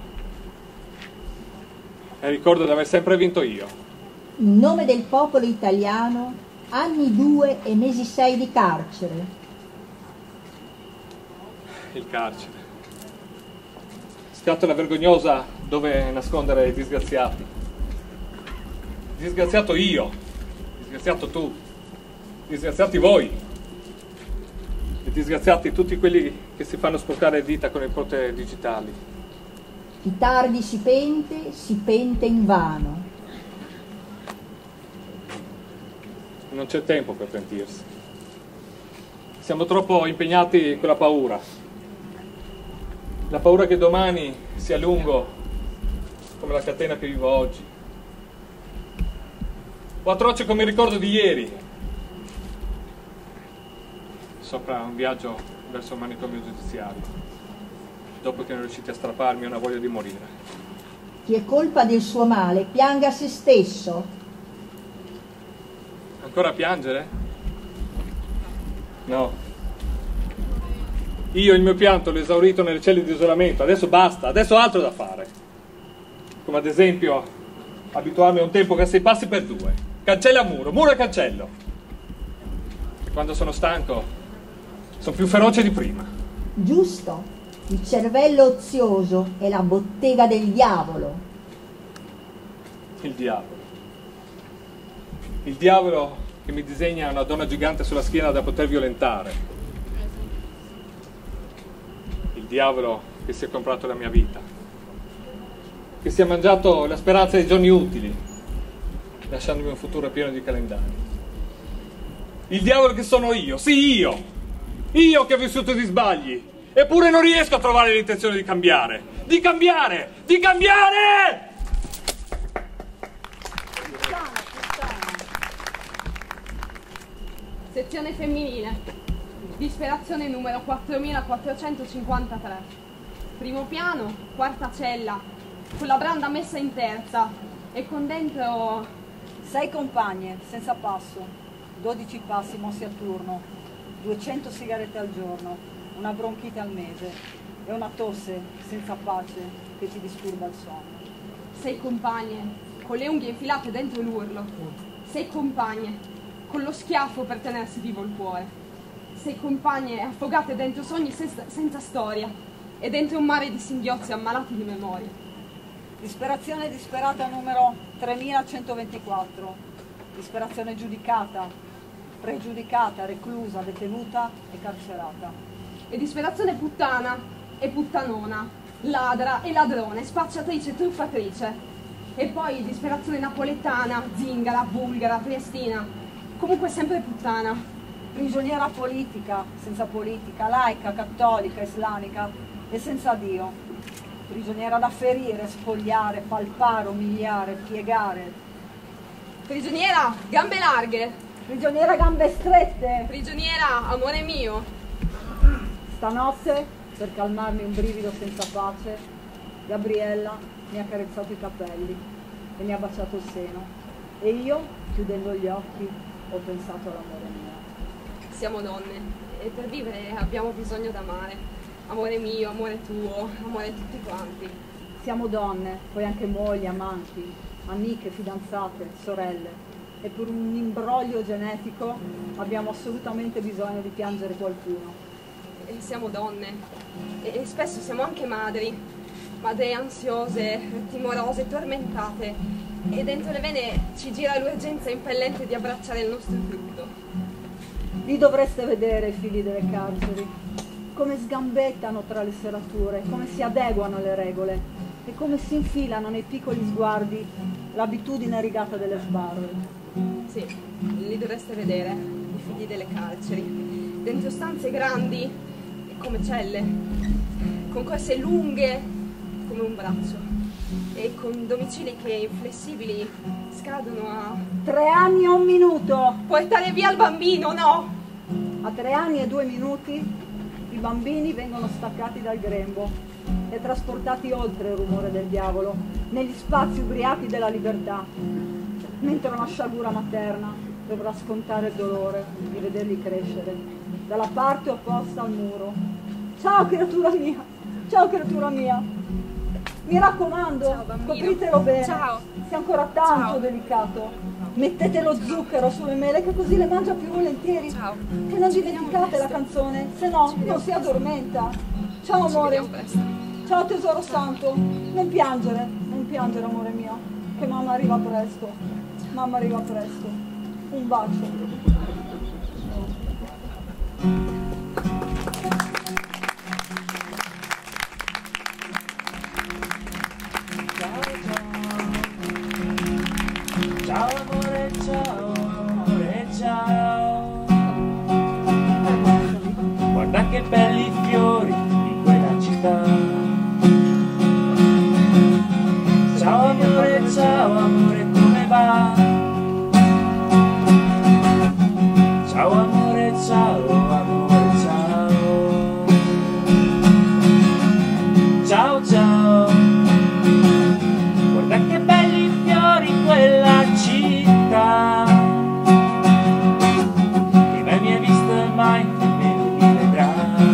E ricordo di aver sempre vinto io. In nome del popolo italiano, anni due e mesi sei di carcere. Il carcere. Scatola vergognosa dove nascondere i disgraziati. Disgraziato io, disgraziato tu, disgraziati voi e disgraziati tutti quelli che si fanno sporcare le dita con le impronte digitali. Chi tardi si pente, si pente invano. Non c'è tempo per pentirsi. Siamo troppo impegnati con la paura. La paura che domani sia lungo come la catena che vivo oggi. O atroce come il ricordo di ieri. Sopra un viaggio verso il manicomio giudiziario. Dopo che non riuscite a strapparmi una voglia di morire. Chi è colpa del suo male, pianga se stesso. Ancora a piangere? No. Io il mio pianto l'ho esaurito nelle celle di isolamento, adesso basta, adesso ho altro da fare. Come ad esempio abituarmi a un tempo che a sei passi per due. Cancella muro, muro e cancello. E quando sono stanco sono più feroce di prima. Giusto, il cervello ozioso è la bottega del diavolo. Il diavolo. Il diavolo che mi disegna una donna gigante sulla schiena da poter violentare. Il diavolo che si è comprato la mia vita. Che si è mangiato la speranza dei giorni utili, lasciandomi un futuro pieno di calendari. Il diavolo che sono io, sì io! Io che ho vissuto di sbagli! Eppure non riesco a trovare l'intenzione di cambiare! Di cambiare! Di cambiare! Sezione femminile. Disperazione numero quattromilaquattrocentocinquantatré. Primo piano, quarta cella, con la branda messa in terza e con dentro... Sei compagne, senza passo, dodici passi mossi a turno, duecento sigarette al giorno, una bronchite al mese e una tosse senza pace che ti disturba il sonno. Sei compagne, con le unghie infilate dentro l'urlo. Sei compagne, con lo schiaffo per tenersi vivo il cuore. Sei compagne affogate dentro sogni senza, senza storia e dentro un mare di singhiozzi ammalati di memoria. Disperazione disperata numero tremilacentoventiquattro. Disperazione giudicata, pregiudicata, reclusa, detenuta e carcerata. E disperazione puttana e puttanona, ladra e ladrone, spacciatrice e truffatrice. E poi disperazione napoletana, zingara, bulgara, triestina. Comunque sempre puttana. Prigioniera politica, senza politica, laica, cattolica, islamica e senza Dio. Prigioniera da ferire, spogliare, palpare, umiliare, piegare. Prigioniera, gambe larghe. Prigioniera, gambe strette. Prigioniera, amore mio. Stanotte, per calmarmi un brivido senza pace, Gabriella mi ha carezzato i capelli e mi ha baciato il seno. E io, chiudendo gli occhi, ho pensato all'amore mio. Siamo donne e per vivere abbiamo bisogno d'amare. Amore mio, amore tuo, amore tutti quanti. Siamo donne, poi anche mogli, amanti, amiche, fidanzate, sorelle. E per un imbroglio genetico abbiamo assolutamente bisogno di piangere qualcuno. E siamo donne e, e spesso siamo anche madri, madri ansiose, timorose, tormentate, e dentro le vene ci gira l'urgenza impellente di abbracciare il nostro frutto. Li dovreste vedere i figli delle carceri, come sgambettano tra le serrature, come si adeguano alle regole e come si infilano nei piccoli sguardi l'abitudine rigata delle sbarre. Sì, li dovreste vedere, i figli delle carceri, dentro stanze grandi come celle, con corse lunghe come un braccio e con domicili che inflessibili scadono a... Tre anni e un minuto! Portare via il bambino, no! A tre anni e due minuti i bambini vengono staccati dal grembo e trasportati oltre il rumore del diavolo, negli spazi ubriachi della libertà, mentre una sciagura materna dovrà scontare il dolore di vederli crescere dalla parte opposta al muro. Ciao creatura mia, ciao creatura mia, mi raccomando, ciao, copritelo bene, ciao. Sia ancora tanto Ciao. delicato, mettete lo zucchero sulle mele che così le mangia più volentieri. Ciao. E non dimenticate la canzone, se no non si addormenta. Ciao amore, ciao tesoro santo, non piangere, non piangere amore mio, che mamma arriva presto, mamma arriva presto, un bacio. Ciao amore, ciao amore, ciao. Guarda che belli fiori in quella città. Ciao amore, ciao amore, come va? Ciao amore, ciao amore, ciao. Ciao ciao. Guarda che belli fiori in quella città, che mai mi hai visto e mai nemmeno mi vedrà.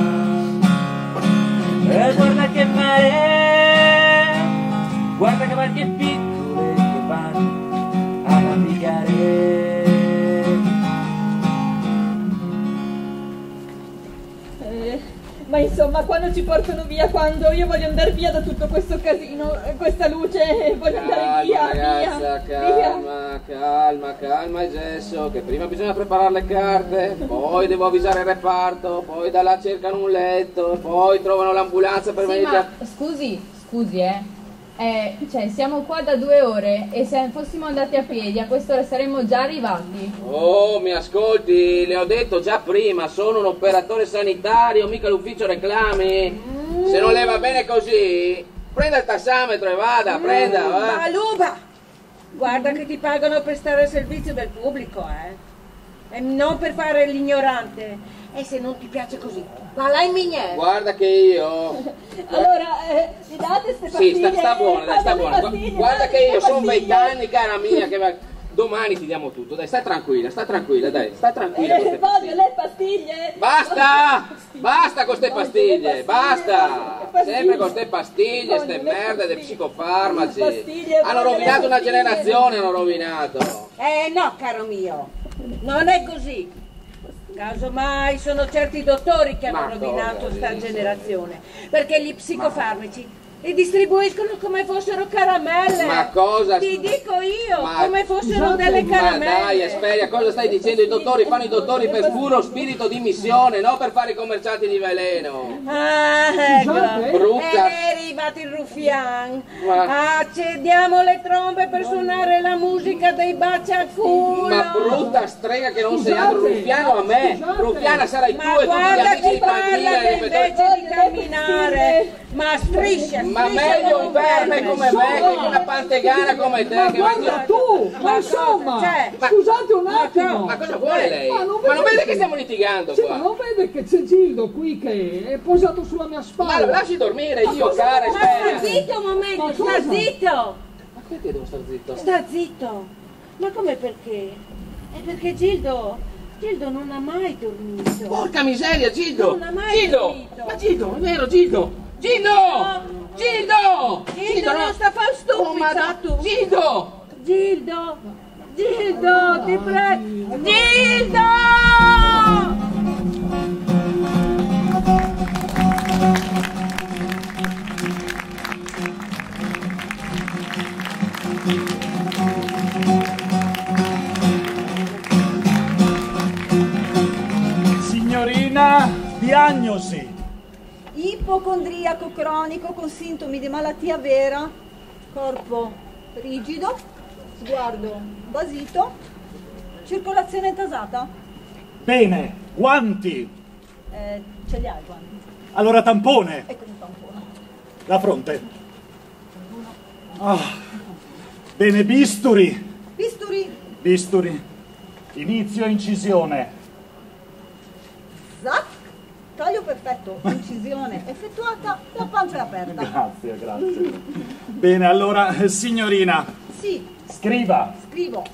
E guarda che mare, guarda che barche piccole che vanno a navigare. Ma insomma, quando ci portano via, quando io voglio andare via da tutto questo casino, questa luce, voglio andare via, ragazza, via, calma, via. calma, calma, Gesso, che prima bisogna preparare le carte, poi devo avvisare il reparto, poi da là cercano un letto, poi trovano l'ambulanza per Sì, venire ma a... scusi, scusi, eh. Eh, cioè, siamo qua da due ore e se fossimo andati a piedi a quest'ora saremmo già arrivati. Oh, mi ascolti, le ho detto già prima, sono un operatore sanitario, mica l'ufficio reclami. Mm. Se non le va bene così, prenda il tassametro e vada, mm. prenda, va. Ma Luba, guarda che ti pagano per stare al servizio del pubblico, eh. E non per fare l'ignorante. E se non ti piace così, va là in miniera. Guarda che io... Allora, eh, mi date queste pastiglie? Sì, sta, sta buona, dai, sta buona. Pastiglie, Guarda che io sono pastiglie. vent'anni, cara mia, che va... domani ti diamo tutto. Dai, stai tranquilla, stai tranquilla, dai, stai tranquilla. Eh, voglio le pastiglie. Basta! Basta con ste pastiglie, basta! Sempre con ste pastiglie, ste merde dei psicofarmaci. Hanno rovinato una generazione, hanno rovinato. Eh no, caro mio, non è così. Casomai sono certi dottori che hanno Ma rovinato cosa sta dici? generazione, perché gli psicofarmaci li distribuiscono come fossero caramelle. Ma cosa? Ti dico io, Ma- come fossero delle caramelle. Ma dai, Esperia, cosa stai dicendo? I dottori fanno i dottori per puro spirito di missione, non per fare i commercianti di veleno. Ah, ecco, Brutta. è arrivato il ruffian. Ma- Accendiamo le trombe per suonare la musica dei baciaculo. Ma brutta strega che non sei altro ruffiano a me. Ruffiana sarai tu Ma e tutti gli guarda amici chi di parla panchina che e invece di camminare, ma striscia, Ma meglio un verme come me che una pantegana come te. Ma che guarda tu, ma insomma, cioè, ma- scusate un attimo. Ma cosa vuole lei? Ma non Ma non vede che- che stiamo litigando Sì, qua? ma non vede che c'è Gildo qui che è posato sulla mia spalla? Ma lo lasci dormire Ma io, cosa cara vuole? Esperia. Sta zitto un momento, Ma sta cosa? zitto! Ma perché devo stare zitto? Sta zitto! Ma come perché? È perché Gildo, Gildo non ha mai dormito. Porca miseria, Gildo! Non ha mai Gildo! dormito. Ma Gildo, è vero, Gildo! Gildo! Gildo! Gildo, non sta a far stupido! Oh, madonna. tu! Gildo! Gildo! Gildo, ti prego! Gildo! Signorina, diagnosi. Ipocondriaco cronico con sintomi di malattia vera, corpo rigido, sguardo basito, circolazione tasata. Bene, guanti. Eh, ce li hai i guanti? Allora tampone. Ecco un tampone. La fronte. Ah. Bene, bisturi. Bisturi, Bisturi. Inizio incisione. zac, taglio perfetto, incisione effettuata, la pancia è aperta. Grazie, grazie. Bene, allora, eh, signorina, Sì, scriva. scrivo.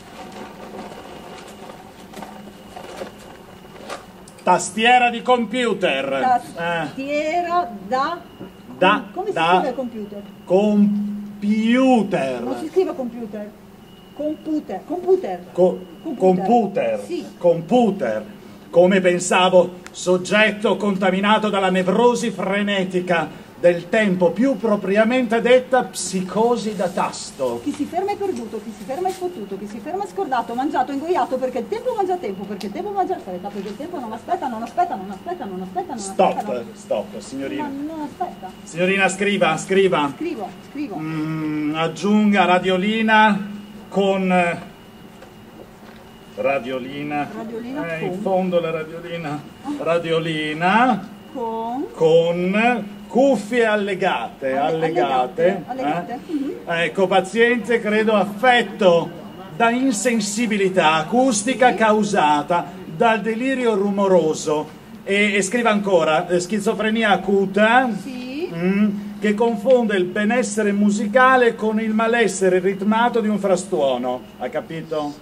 Tastiera di computer. Eh, Tastiera da... da, Come si da scrive computer? computer. Non si scrive computer. Computer. Computer. Co- computer. Sì. Computer. Come pensavo, soggetto contaminato dalla nevrosi frenetica del tempo, più propriamente detta psicosi da tasto. Chi si ferma è perduto, chi si ferma è sfottuto, chi si ferma è scordato, mangiato, ingoiato, perché il tempo mangia tempo, perché il tempo mangia fretta, perché il tempo non aspetta, non aspetta, non aspetta, non aspetta, non aspetta. Stop, non- stop, signorina. Ma non aspetta. Signorina, scriva, scriva. Scrivo, scrivo. Mm, aggiunga radiolina con... eh, Radiolina. Radiolina Eh, con- in fondo la radiolina. Radiolina Con... con cuffie allegate. Alle- allegate. allegate, eh. mhm. Ecco, paziente credo affetto da insensibilità acustica causata dal delirio rumoroso. E, e scriva ancora, eh, schizofrenia acuta. Sì. Mm, che confonde il benessere musicale con il malessere ritmato di un frastuono. Ha capito?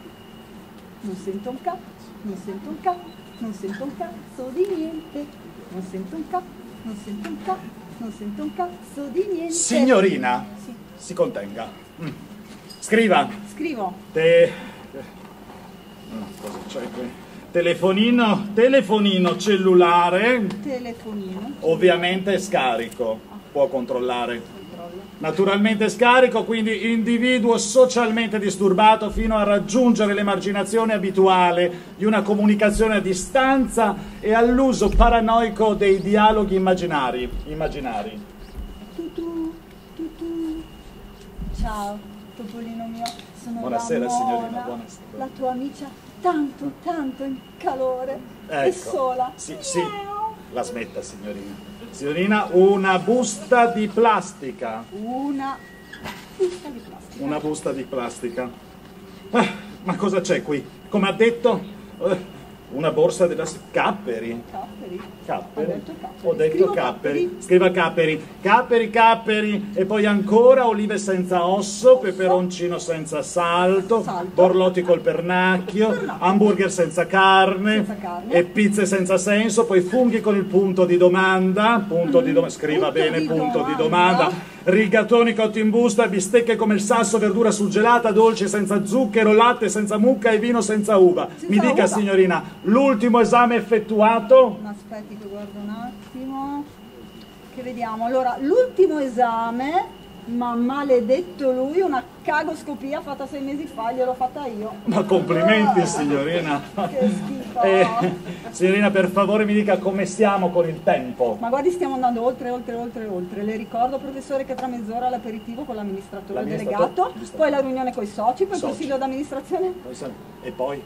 Non sento un cazzo, non sento un cazzo, non sento un cazzo di niente. Non sento un cazzo, non sento un cazzo, non sento un cazzo di niente. Signorina, Sì. si contenga. Mm. Scriva. Scrivo. Te... Mm, cosa c'è qui? Telefonino, telefonino cellulare, Telefonino. ovviamente scarico, può controllare. Naturalmente scarico, quindi individuo socialmente disturbato fino a raggiungere l'emarginazione abituale di una comunicazione a distanza e all'uso paranoico dei dialoghi immaginari. immaginari. Tu tu, tu tu. Ciao, topolino mio, sono Buonasera, Ramona, signorina, buonasera. la tua amica tanto, tanto in calore e Ecco. sola. Sì, sì, la smetta, signorina. Signorina, una busta di plastica. Una busta di plastica. Una busta di plastica. Ah, ma cosa c'è qui? Come ha detto? Eh, una borsa della... Capperi. Capperi. Capperi. Ho detto Capperi. Ho detto Scrivo capperi. Capperi. Scriva capperi. Capperi, capperi. E poi ancora olive senza osso, peperoncino senza salto, Salto. borlotti col pernacchio, hamburger senza carne, Senza carne. e pizze senza senso, poi funghi con il punto di domanda, punto di domanda, scriva Punto bene, di punto di domanda. domanda, rigatoni cotti in busta, bistecche come il sasso, verdura surgelata, dolce senza zucchero, latte senza mucca e vino senza uva. Senza Mi dica, uva. signorina, l'ultimo esame effettuato? Ma aspetti che guardo un attimo. Che vediamo. Allora, l'ultimo esame, ma maledetto lui, una cagoscopia fatta sei mesi fa, gliel'ho fatta io. Ma complimenti, signorina. Che schifo. Eh, signorina, per favore mi dica come stiamo con il tempo. Ma guardi, stiamo andando oltre, oltre, oltre, oltre. Le ricordo, professore, che tra mezz'ora l'aperitivo con l'amministratore L'amministratore- delegato, poi la riunione con i soci, poi il Soci. consiglio d'amministrazione. E poi?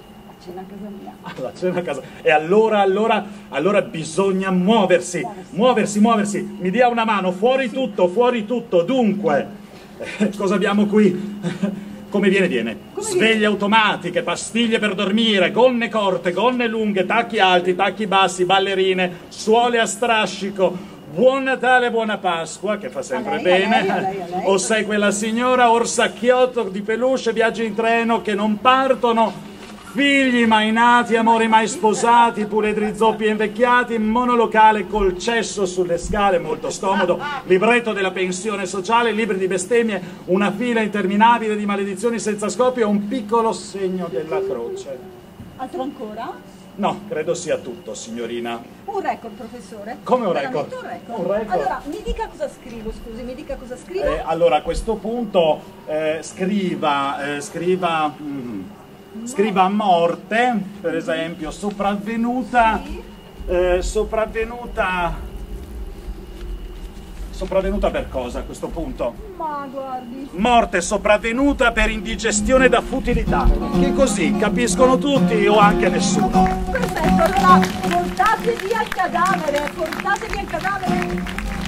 cena a casa mia. Alla cena a casa. E allora, allora, allora bisogna muoversi, muoversi, muoversi, muoversi. Mi dia una mano, fuori tutto, fuori tutto. Dunque, eh, cosa abbiamo qui? Come viene, viene. Come Sveglie viene? Automatiche, pastiglie per dormire, gonne corte, gonne lunghe, tacchi alti, tacchi bassi, ballerine, suole a strascico. Buon Natale, buona Pasqua, che fa sempre a lei, bene. A lei, a lei, a lei. O sei quella signora orsacchiotto di peluche, viaggi in treno che non partono, figli mai nati, amori mai sposati, puledri zoppi e invecchiati, monolocale col cesso sulle scale, molto scomodo, libretto della pensione sociale, libri di bestemmie, una fila interminabile di maledizioni senza scoppio e un piccolo segno della croce. Altro ancora? No, credo sia tutto, signorina. Un record, professore. Come un Veramente record? Un record. Un record. Allora, mi dica cosa scrivo, scusi, mi dica cosa scrivo. Eh, allora, a questo punto eh, scriva, eh, scriva, mm, scriva morte, per esempio, sopravvenuta, sì. eh, sopravvenuta, sopravvenuta per cosa a questo punto? Ma guardi. Morte sopravvenuta per indigestione da futilità, che così capiscono tutti o anche nessuno. Perfetto, allora portate via il cadavere, portate via il cadavere.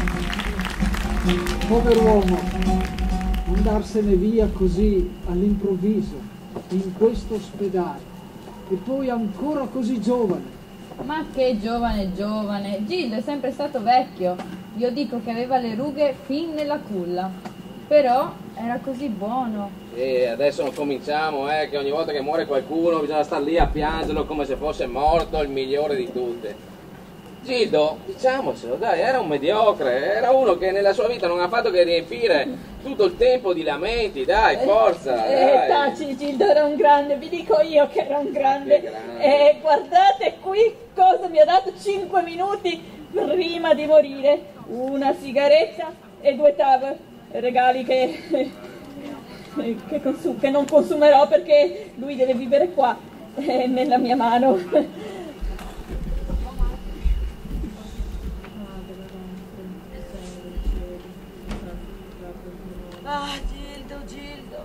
Pover'uomo, andarsene via così all'improvviso, in questo ospedale, e poi ancora così giovane. Ma che giovane giovane, Gildo è sempre stato vecchio, io dico che aveva le rughe fin nella culla, però era così buono. E adesso non cominciamo, eh, che ogni volta che muore qualcuno bisogna star lì a piangerlo come se fosse morto il migliore di tutte. Gildo, diciamocelo, dai, era un mediocre, era uno che nella sua vita non ha fatto che riempire tutto il tempo di lamenti, dai, forza, Eh, dai. taci, Gildo era un grande, vi dico io che era un grande. Che grande. E guardate qui cosa mi ha dato cinque minuti prima di morire. Una sigaretta e due tab, regali che, che, consum- che non consumerò perché lui deve vivere qua, eh, nella mia mano. Ah, Gildo, Gildo,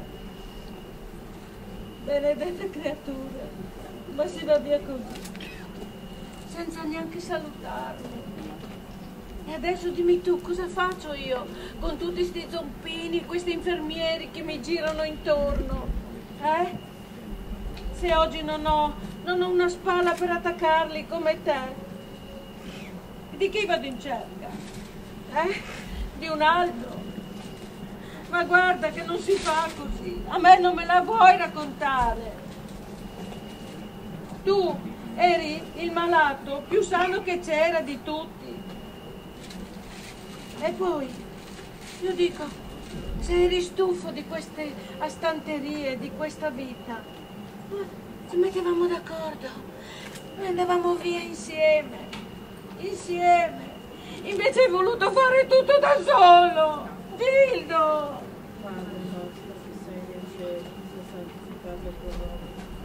benedetta creatura, ma si va via così, senza neanche salutarmi. E adesso dimmi tu, cosa faccio io con tutti sti zompini, questi infermieri che mi girano intorno, eh? Se oggi non ho, non ho una spalla per attaccarli come te, di chi vado in cerca? Eh? Di un altro? Ma guarda che non si fa così, a me non me la vuoi raccontare. Tu eri il malato più sano che c'era di tutti. E poi, io dico, se eri stufo di queste astanterie, di questa vita, ci mettevamo d'accordo, noi andavamo via insieme, insieme. Invece hai voluto fare tutto da solo. Gildo! Padre nostro che sei nei cieli, sia santificato il tuo nome.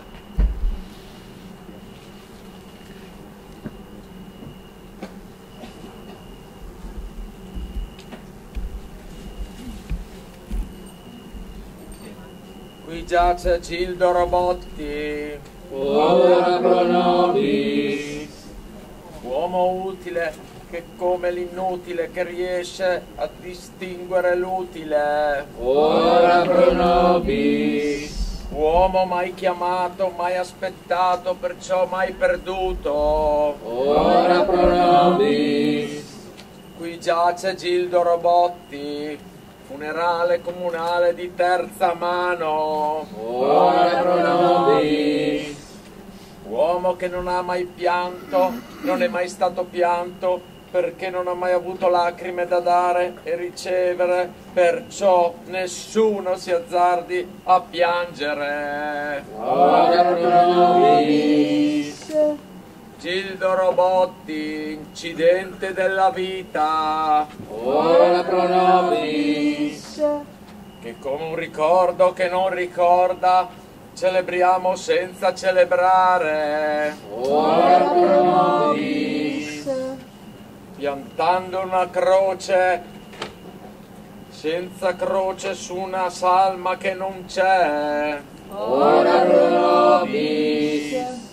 Qui giace Gildo Robotti, ora pro nobis, uomo utile che come l'inutile che riesce a distinguere l'utile. ora pro nobis, uomo mai chiamato, mai aspettato, perciò mai perduto. ora pro nobis, qui giace Gildo Robotti, funerale comunale di terza mano. ora pro nobis, uomo che non ha mai pianto, non è mai stato pianto, perché non ha mai avuto lacrime da dare e ricevere, perciò nessuno si azzardi a piangere. ora pro nobis, Gildo Robotti, incidente della vita, ora pro nobis, che come un ricordo che non ricorda, celebriamo senza celebrare. ora pro nobis, piantando una croce senza croce su una salma che non c'è. ora pro nobis,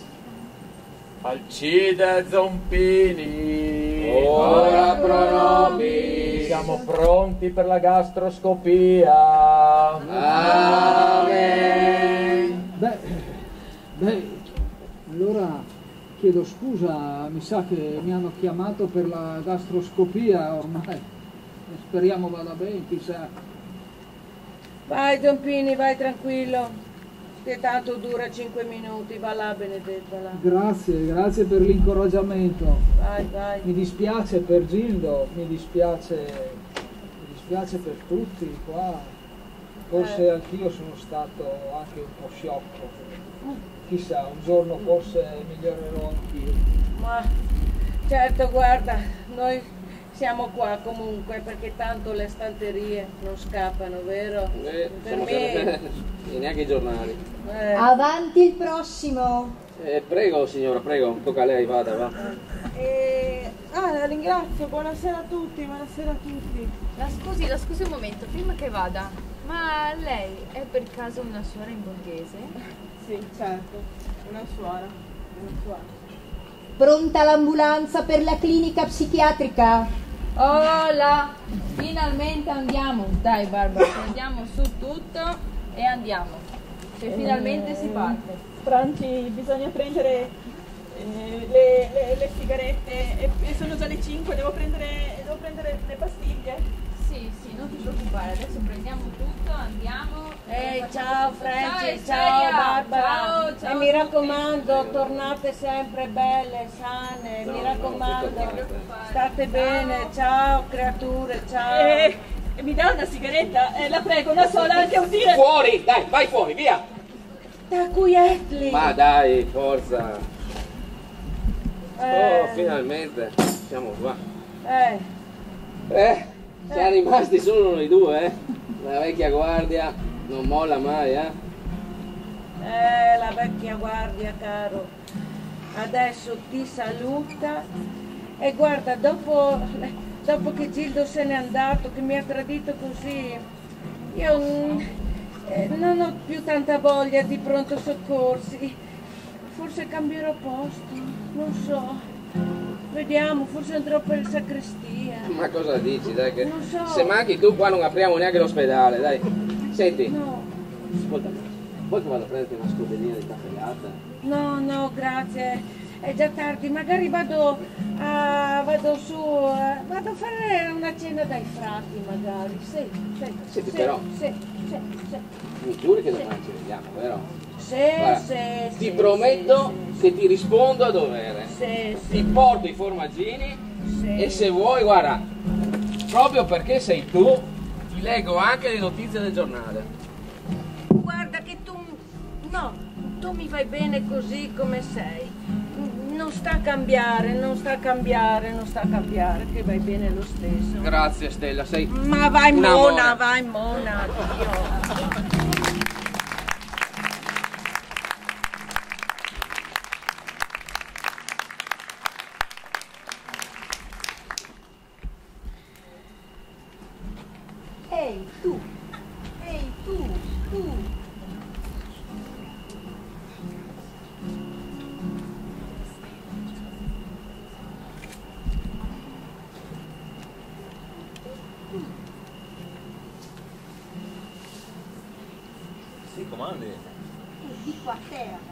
Alcide Zompini, ora pro nobis. Siamo pronti per la gastroscopia. Amen. Beh, beh, allora chiedo scusa, mi sa che mi hanno chiamato per la gastroscopia ormai. Speriamo vada bene, chissà. Vai Zompini, vai tranquillo. Che tanto dura cinque minuti, va là Benedetta là. Grazie, grazie per l'incoraggiamento. Vai, vai. Mi dispiace per Gildo, mi dispiace, mi dispiace per tutti qua. Forse Eh. anch'io sono stato anche un po' sciocco. Chissà, un giorno forse migliorerò anch'io. Ma certo, guarda, noi siamo qua comunque perché tanto le stanterie non scappano, vero? Eh, Per siamo me... sempre- e neanche i giornali. Eh. Avanti il prossimo. Eh, prego signora, prego, tocca a lei, vada, va. E... Ah, la ringrazio, buonasera a tutti, buonasera a tutti. La scusi, la scusi un momento, prima che vada, ma lei è per caso una suora in borghese? Sì, certo, una suora, una suora. Pronta l'ambulanza per la clinica psichiatrica. Oh là, finalmente andiamo. Dai Barbara, prendiamo su tutto e andiamo. Che finalmente si parte. Franci, bisogna prendere eh, le, le- le sigarette e, e sono già le cinque, devo prendere, devo prendere le pastiglie. Sì, sì, non ti preoccupare, adesso prendiamo tutto, andiamo. Ehi, e ciao facciamo tutto. Franci, Ciao, ciao Estelia. Barbara. Ciao, ciao e a mi tutti. raccomando, tornate sempre belle, sane, No, mi no, raccomando. non ti preoccupare. State bene, ciao creature, ciao. E, e mi dà una sigaretta? Eh, la prego, una sola, anche un dire. Fuori, dai, vai fuori, via! Da quietli. Ma dai, forza! Eh. Oh, finalmente, siamo qua. Eh, Eh, siamo rimasti solo noi due, eh. La vecchia guardia non molla mai, eh. eh, la vecchia guardia, caro. Adesso ti saluta e guarda, dopo, dopo che Gildo se n'è andato, che mi ha tradito così, io mm, eh, non ho più tanta voglia di pronto soccorsi. Forse cambierò posto, non so. Vediamo, forse andrò per sacrestia. Ma cosa dici, dai, che Non so. se manchi tu qua non apriamo neanche l'ospedale, dai. Senti, No, ascoltami, vuoi che vado a prenderti una scodellina di caffè latte? no, no, grazie. È già tardi, magari vado a, vado su, eh, vado a fare una cena dai frati, magari. Sì, sì, Senti, sì, però. Sì, sì, sì. Mi giuri che domani ci vediamo, vero? Sì, Guarda, sì, ti sì, prometto sì, che ti rispondo a dovere. Sì, sì. Ti porto i formaggini Sì. e se vuoi, guarda, proprio perché sei tu, ti leggo anche le notizie del giornale. Guarda che tu, no, tu mi vai bene così come sei. Non sta a cambiare, non sta a cambiare, non sta a cambiare, che vai bene lo stesso. Grazie Stella, sei Ma vai un mona, amore. vai mona, Dio. Ehi, tu. Ehi, tu, tu. Sì, comandi. E di qua a te, ragazzi.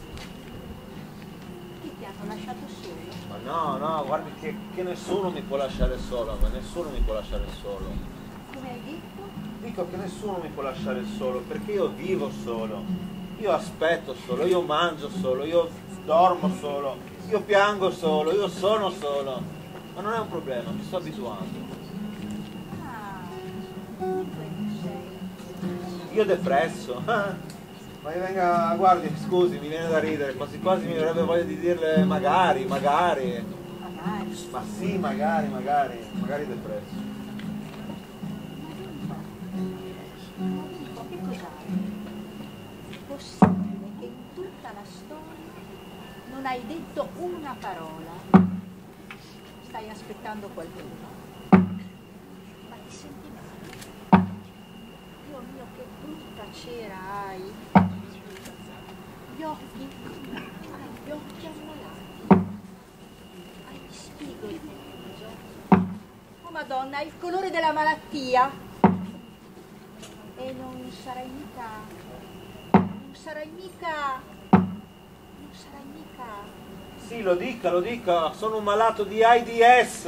Che ti hanno lasciato solo? Ma no, no, guardi che, che nessuno mi può lasciare solo, ma nessuno mi può lasciare solo. Come hai detto? Dico che nessuno mi può lasciare solo, perché io vivo solo, io aspetto solo, io mangio solo, io dormo solo, io piango solo, io sono solo. Ma non è un problema, mi sto abituando. Ah, dunque tu sei. Io depresso. Ma io venga, guardi, scusi, mi viene da ridere, quasi quasi mi verrebbe voglia di dirle magari, magari. Magari. Ma sì, magari, magari, magari depresso. Dico, che cos'hai? È possibile che in tutta la storia non hai detto una parola? Stai aspettando qualcuno? Ma ti senti male? Dio mio, che brutta cera hai! Gli occhi, hai gli occhi ammalati. spiego il messaggio. Oh Madonna, il colore della malattia. E non sarai mica, non sarai mica, non sarai mica. Sì, lo dica, lo dica, sono un malato di AIDS.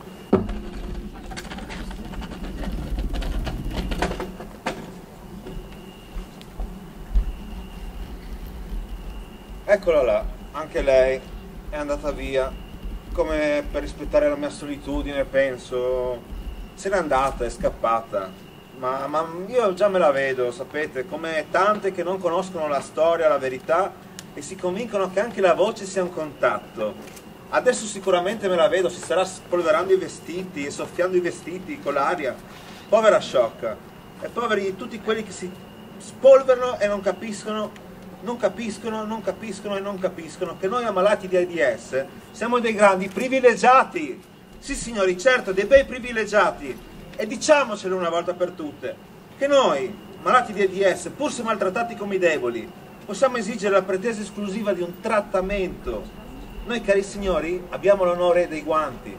Eccola là, anche lei è andata via, come per rispettare la mia solitudine, penso. Se n'è andata, è scappata, ma, ma io già me la vedo, sapete, come tante che non conoscono la storia, la verità, e si convincono che anche la voce sia un contatto. Adesso sicuramente me la vedo, si starà spolverando i vestiti e soffiando i vestiti con l'aria. Povera sciocca, e poveri tutti quelli che si spolverano e non capiscono non capiscono, non capiscono e non capiscono che noi ammalati di AIDS siamo dei grandi privilegiati. Sì signori, certo, dei bei privilegiati. E diciamocelo una volta per tutte, che noi, malati di AIDS, pur se maltrattati come i deboli, possiamo esigere la pretesa esclusiva di un trattamento. Noi, cari signori, abbiamo l'onore dei guanti.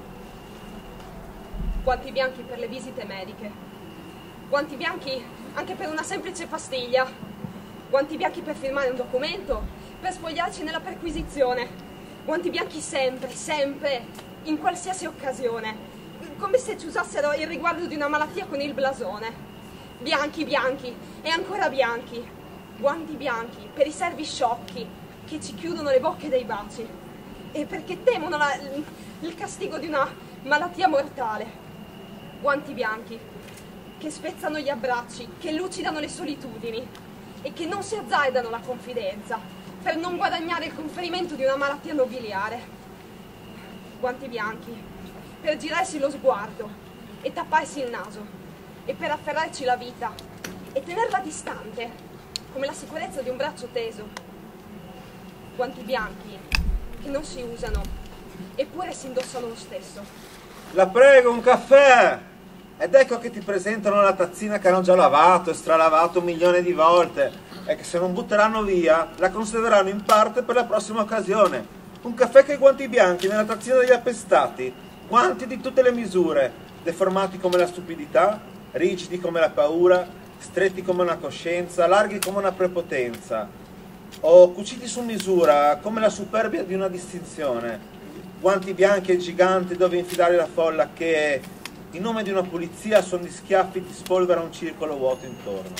Guanti bianchi per le visite mediche. Guanti bianchi anche per una semplice pastiglia. Guanti bianchi per firmare un documento, per spogliarci nella perquisizione. Guanti bianchi sempre, sempre, in qualsiasi occasione. Come se ci usassero il riguardo di una malattia con il blasone. Bianchi, bianchi e ancora bianchi. Guanti bianchi per i servi sciocchi che ci chiudono le bocche dei baci. E perché temono la, il castigo di una malattia mortale. Guanti bianchi che spezzano gli abbracci, che lucidano le solitudini e che non si azzardano la confidenza per non guadagnare il conferimento di una malattia nobiliare. Guanti bianchi per girarsi lo sguardo e tapparsi il naso e per afferrarci la vita e tenerla distante come la sicurezza di un braccio teso. Guanti bianchi che non si usano eppure si indossano lo stesso. La prego, un caffè! Ed ecco che ti presentano la tazzina che hanno già lavato e stralavato un milione di volte e che se non butteranno via la conserveranno in parte per la prossima occasione. Un caffè con i guanti bianchi nella tazzina degli appestati, guanti di tutte le misure, deformati come la stupidità, rigidi come la paura, stretti come una coscienza, larghi come una prepotenza, o cuciti su misura come la superbia di una distinzione. Guanti bianchi e giganti dove infilare la folla che in nome di una pulizia a suon di schiaffi ti spolvera un circolo vuoto intorno.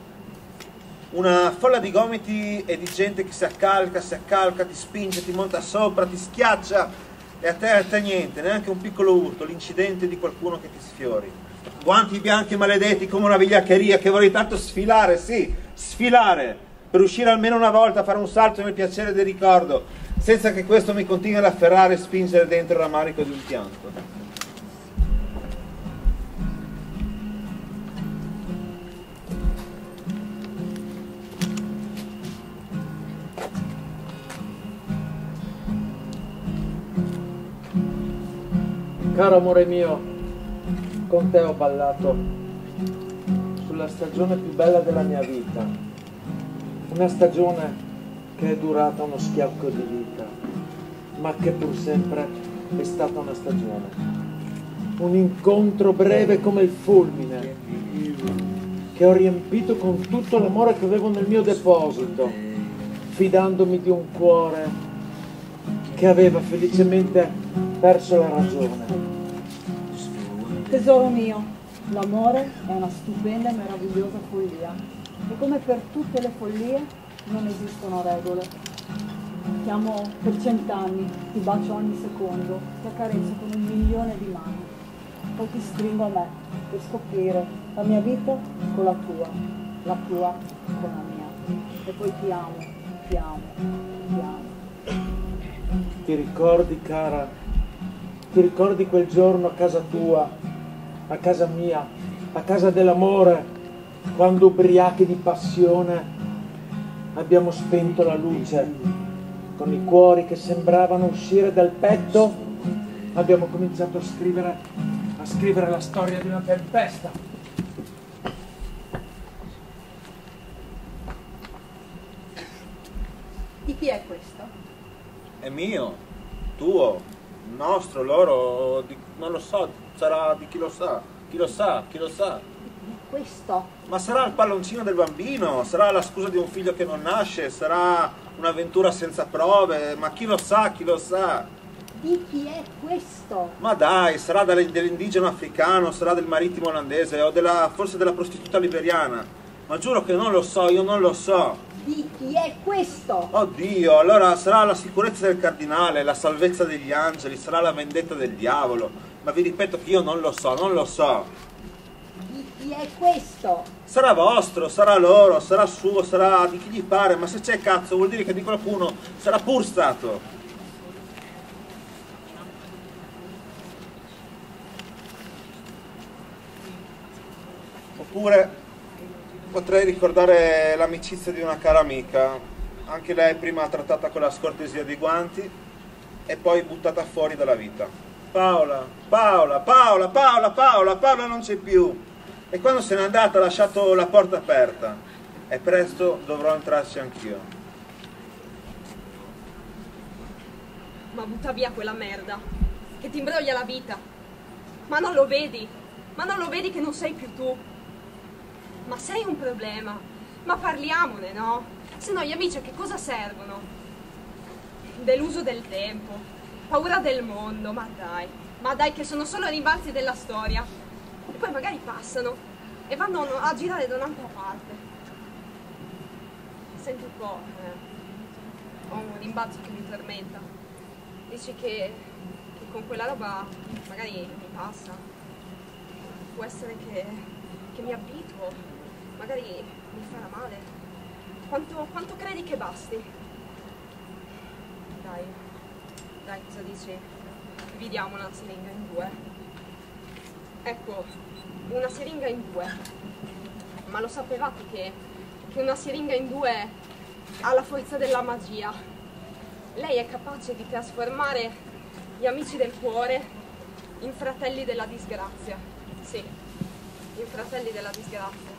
Una folla di gomiti e di gente che si accalca, si accalca, ti spinge, ti monta sopra, ti schiaccia e a te, a te niente, neanche un piccolo urto, l'incidente di qualcuno che ti sfiori. Guanti bianchi maledetti come una vigliaccheria che vorrei tanto sfilare, sì, sfilare, per uscire almeno una volta a fare un salto nel piacere del ricordo, senza che questo mi continui ad afferrare e spingere dentro il rammarico di un pianto. Caro amore mio, con te ho ballato sulla stagione più bella della mia vita, una stagione che è durata uno schiocco di vita, ma che pur sempre è stata una stagione, un incontro breve come il fulmine, che ho riempito con tutto l'amore che avevo nel mio deposito, fidandomi di un cuore che aveva felicemente perso la ragione. Tesoro mio, l'amore è una stupenda e meravigliosa follia e come per tutte le follie non esistono regole. Ti amo per cent'anni, ti bacio ogni secondo, ti accarezzo con un milione di mani, poi ti stringo a me per scoprire la mia vita con la tua, la tua con la mia, e poi ti amo, ti amo, ti amo. Ti ricordi, cara, ti ricordi quel giorno a casa tua, a casa mia, a casa dell'amore, quando ubriachi di passione abbiamo spento la luce, con i cuori che sembravano uscire dal petto, abbiamo cominciato a scrivere, a scrivere la storia di una tempesta. Di chi è questo? È mio, tuo, Nostro, loro, di, non lo so, sarà di chi lo sa, chi lo sa, chi lo sa. Di questo. Ma sarà il palloncino del bambino, sarà la scusa di un figlio che non nasce, sarà un'avventura senza prove, ma chi lo sa, chi lo sa. Di chi è questo? Ma dai, sarà dell'indigeno africano, sarà del marittimo olandese o della, forse della prostituta liberiana. Ma giuro che non lo so, io non lo so. Di chi è questo? Oddio, allora sarà la sicurezza del cardinale, la salvezza degli angeli, sarà la vendetta del diavolo. Ma vi ripeto che io non lo so, non lo so. Di chi è questo? Sarà vostro, sarà loro, sarà suo, sarà di chi gli pare, ma se c'è cazzo vuol dire che di qualcuno sarà pur stato. Oppure potrei ricordare l'amicizia di una cara amica, anche lei prima trattata con la scortesia dei guanti e poi buttata fuori dalla vita. Paola, Paola, Paola, Paola, Paola, Paola non c'è più. E quando se n'è andata ha lasciato la porta aperta e presto dovrò entrarci anch'io. Ma butta via quella merda, che ti imbroglia la vita. Ma non lo vedi? Ma non lo vedi che non sei più tu? Ma sei un problema. Ma parliamone, no? Se no gli amici a che cosa servono? Deluso del tempo, paura del mondo, ma dai. Ma dai che sono solo rimbalzi della storia. E poi magari passano e vanno a girare da un'altra parte. Senti un po', eh, ho un rimbalzo che mi tormenta. Dici che, che con quella roba magari mi passa. Può essere che, che mi abituo, magari mi farà male. Quanto, quanto credi che basti? Dai, dai, cosa dici? Dividiamo una siringa in due. Ecco, una siringa in due. Ma lo sapevate che, che una siringa in due ha la forza della magia? Lei è capace di trasformare gli amici del cuore in fratelli della disgrazia. Sì, in fratelli della disgrazia.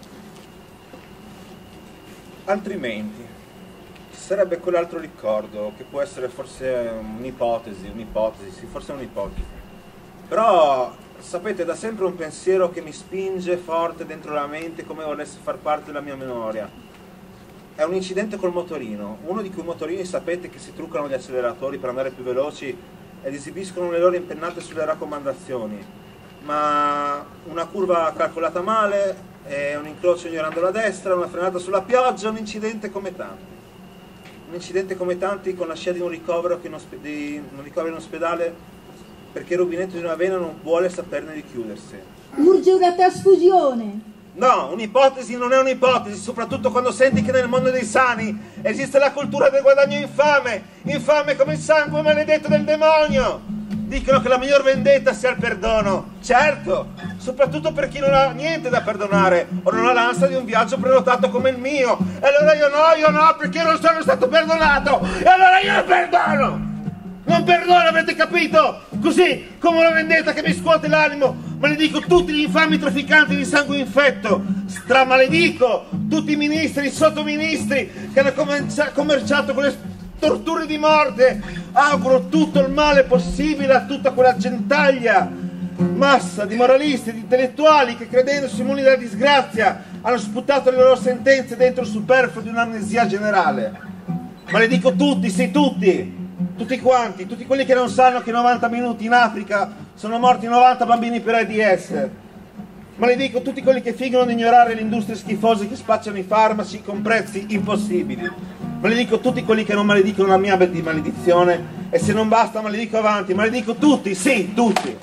Altrimenti sarebbe quell'altro ricordo che può essere forse un'ipotesi, un'ipotesi, sì, forse un'ipotesi. Però sapete, da sempre un pensiero che mi spinge forte dentro la mente come volesse far parte della mia memoria. È un incidente col motorino, uno di quei motorini sapete che si truccano gli acceleratori per andare più veloci ed esibiscono le loro impennate sulle raccomandazioni. Ma una curva calcolata male, e un incrocio ignorando la destra, una frenata sulla pioggia, un incidente come tanti. Un incidente come tanti con la scia di un ricovero, che in, di un ricovero in ospedale perché il rubinetto di una vena non vuole saperne di chiudersi. Urge una trasfusione. No, un'ipotesi non è un'ipotesi, soprattutto quando senti che nel mondo dei sani esiste la cultura del guadagno infame, infame come il sangue maledetto del demonio. Dicono che la miglior vendetta sia il perdono, certo, soprattutto per chi non ha niente da perdonare o non ha l'ansia di un viaggio prenotato come il mio. E allora io no, io no, perché non sono stato perdonato. E allora io non perdono. Non perdono, avete capito? Così come una vendetta che mi scuote l'animo, maledico tutti gli infami trafficanti di sangue infetto, stramaledico tutti i ministri, i sottoministri che hanno commerciato con le torture di morte. Auguro tutto il male possibile a tutta quella gentaglia, massa di moralisti, di intellettuali che credendosi immuni dalla disgrazia hanno sputato le loro sentenze dentro il superfluo di un'amnesia generale. Maledico tutti, sì tutti, tutti quanti, tutti quelli che non sanno che in novanta minuti in Africa sono morti novanta bambini per AIDS. Maledico tutti quelli che fingono di ignorare le industrie schifose che spacciano i farmaci con prezzi impossibili. Maledico tutti quelli che non maledicono la mia di maledizione, e se non basta maledico avanti, maledico tutti, sì, tutti.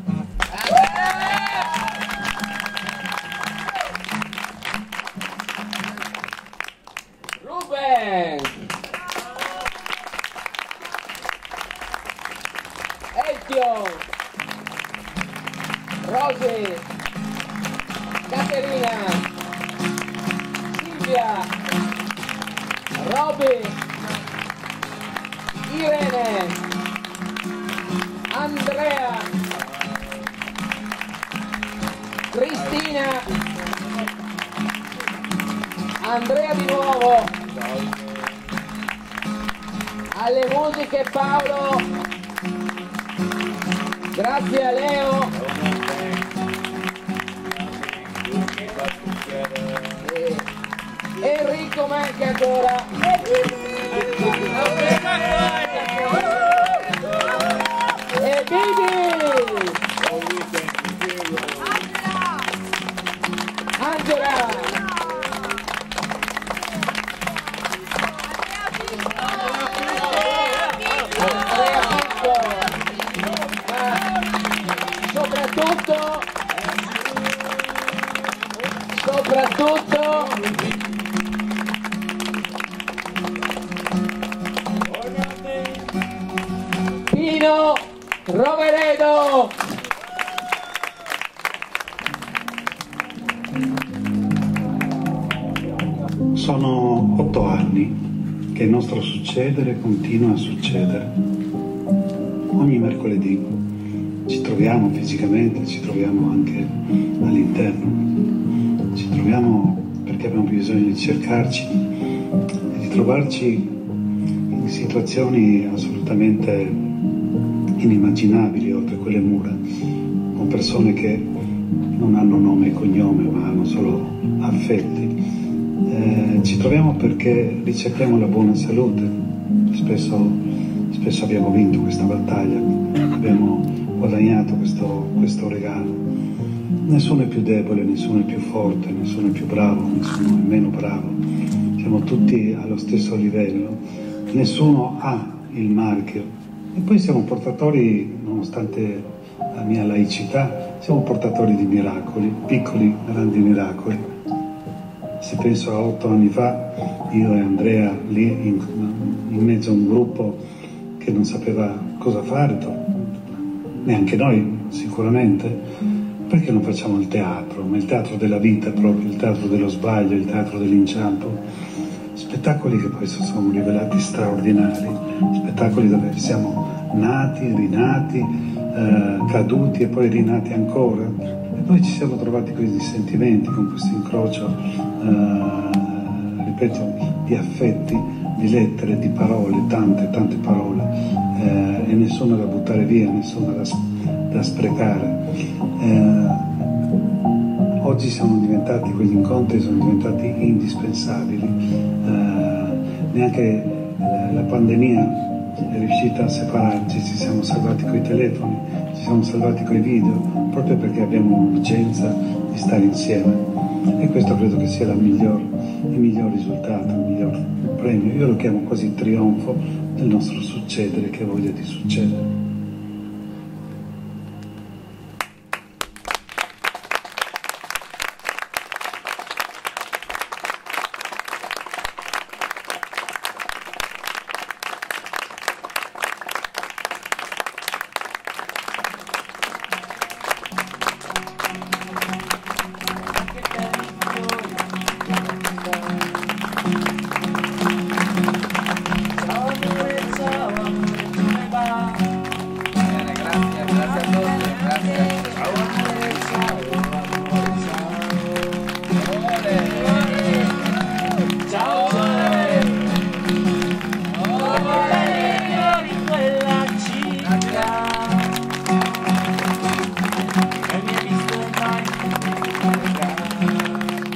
Ruben! Elchio! Rosy! Caterina! Silvia! Roby, Irene, Andrea, Cristina, Andrea di nuovo, alle musiche Paolo, Grazie a Leo. E Enrico Manchi ancora. E Bibi. Angela. Soprattutto, soprattutto, Pino Roveredo. Sono otto anni che il nostro succedere continua a succedere. Ogni mercoledì ci troviamo fisicamente, ci troviamo anche all'interno, ci troviamo perché abbiamo bisogno di cercarci e di trovarci in situazioni assolutamente inimmaginabili oltre quelle mura, con persone che non hanno nome e cognome ma hanno solo affetti. Eh, ci troviamo perché ricerchiamo la buona salute, spesso, spesso abbiamo vinto questa battaglia, abbiamo guadagnato questo, questo regalo. Nessuno è più debole, nessuno è più forte, nessuno è più bravo, nessuno è meno bravo. Siamo tutti allo stesso livello, nessuno ha il marchio. E poi siamo portatori, nonostante la mia laicità, siamo portatori di miracoli, piccoli, grandi miracoli. Se penso a otto anni fa, io e Andrea lì in, in mezzo a un gruppo che non sapeva cosa fare, neanche noi sicuramente, perché non facciamo il teatro, ma il teatro della vita proprio, il teatro dello sbaglio, il teatro dell'inciampo, spettacoli che poi si sono rivelati straordinari, spettacoli dove siamo nati, rinati, eh, caduti e poi rinati ancora, e poi ci siamo trovati con questi sentimenti, con questo incrocio, eh, ripeto, di affetti, di lettere, di parole, tante, tante parole, eh, e nessuna da buttare via, nessuna da, da sprecare. Eh, oggi sono diventati, quegli incontri sono diventati indispensabili, eh, neanche la, la pandemia è riuscita a separarci, ci siamo salvati coi telefoni, ci siamo salvati coi video, proprio perché abbiamo l'urgenza di stare insieme, e questo credo che sia la miglior, il miglior risultato, il miglior premio. Io lo chiamo quasi il trionfo del nostro succedere, che voglia di succedere.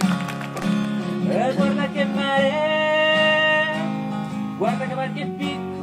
Guarda che va che piccola.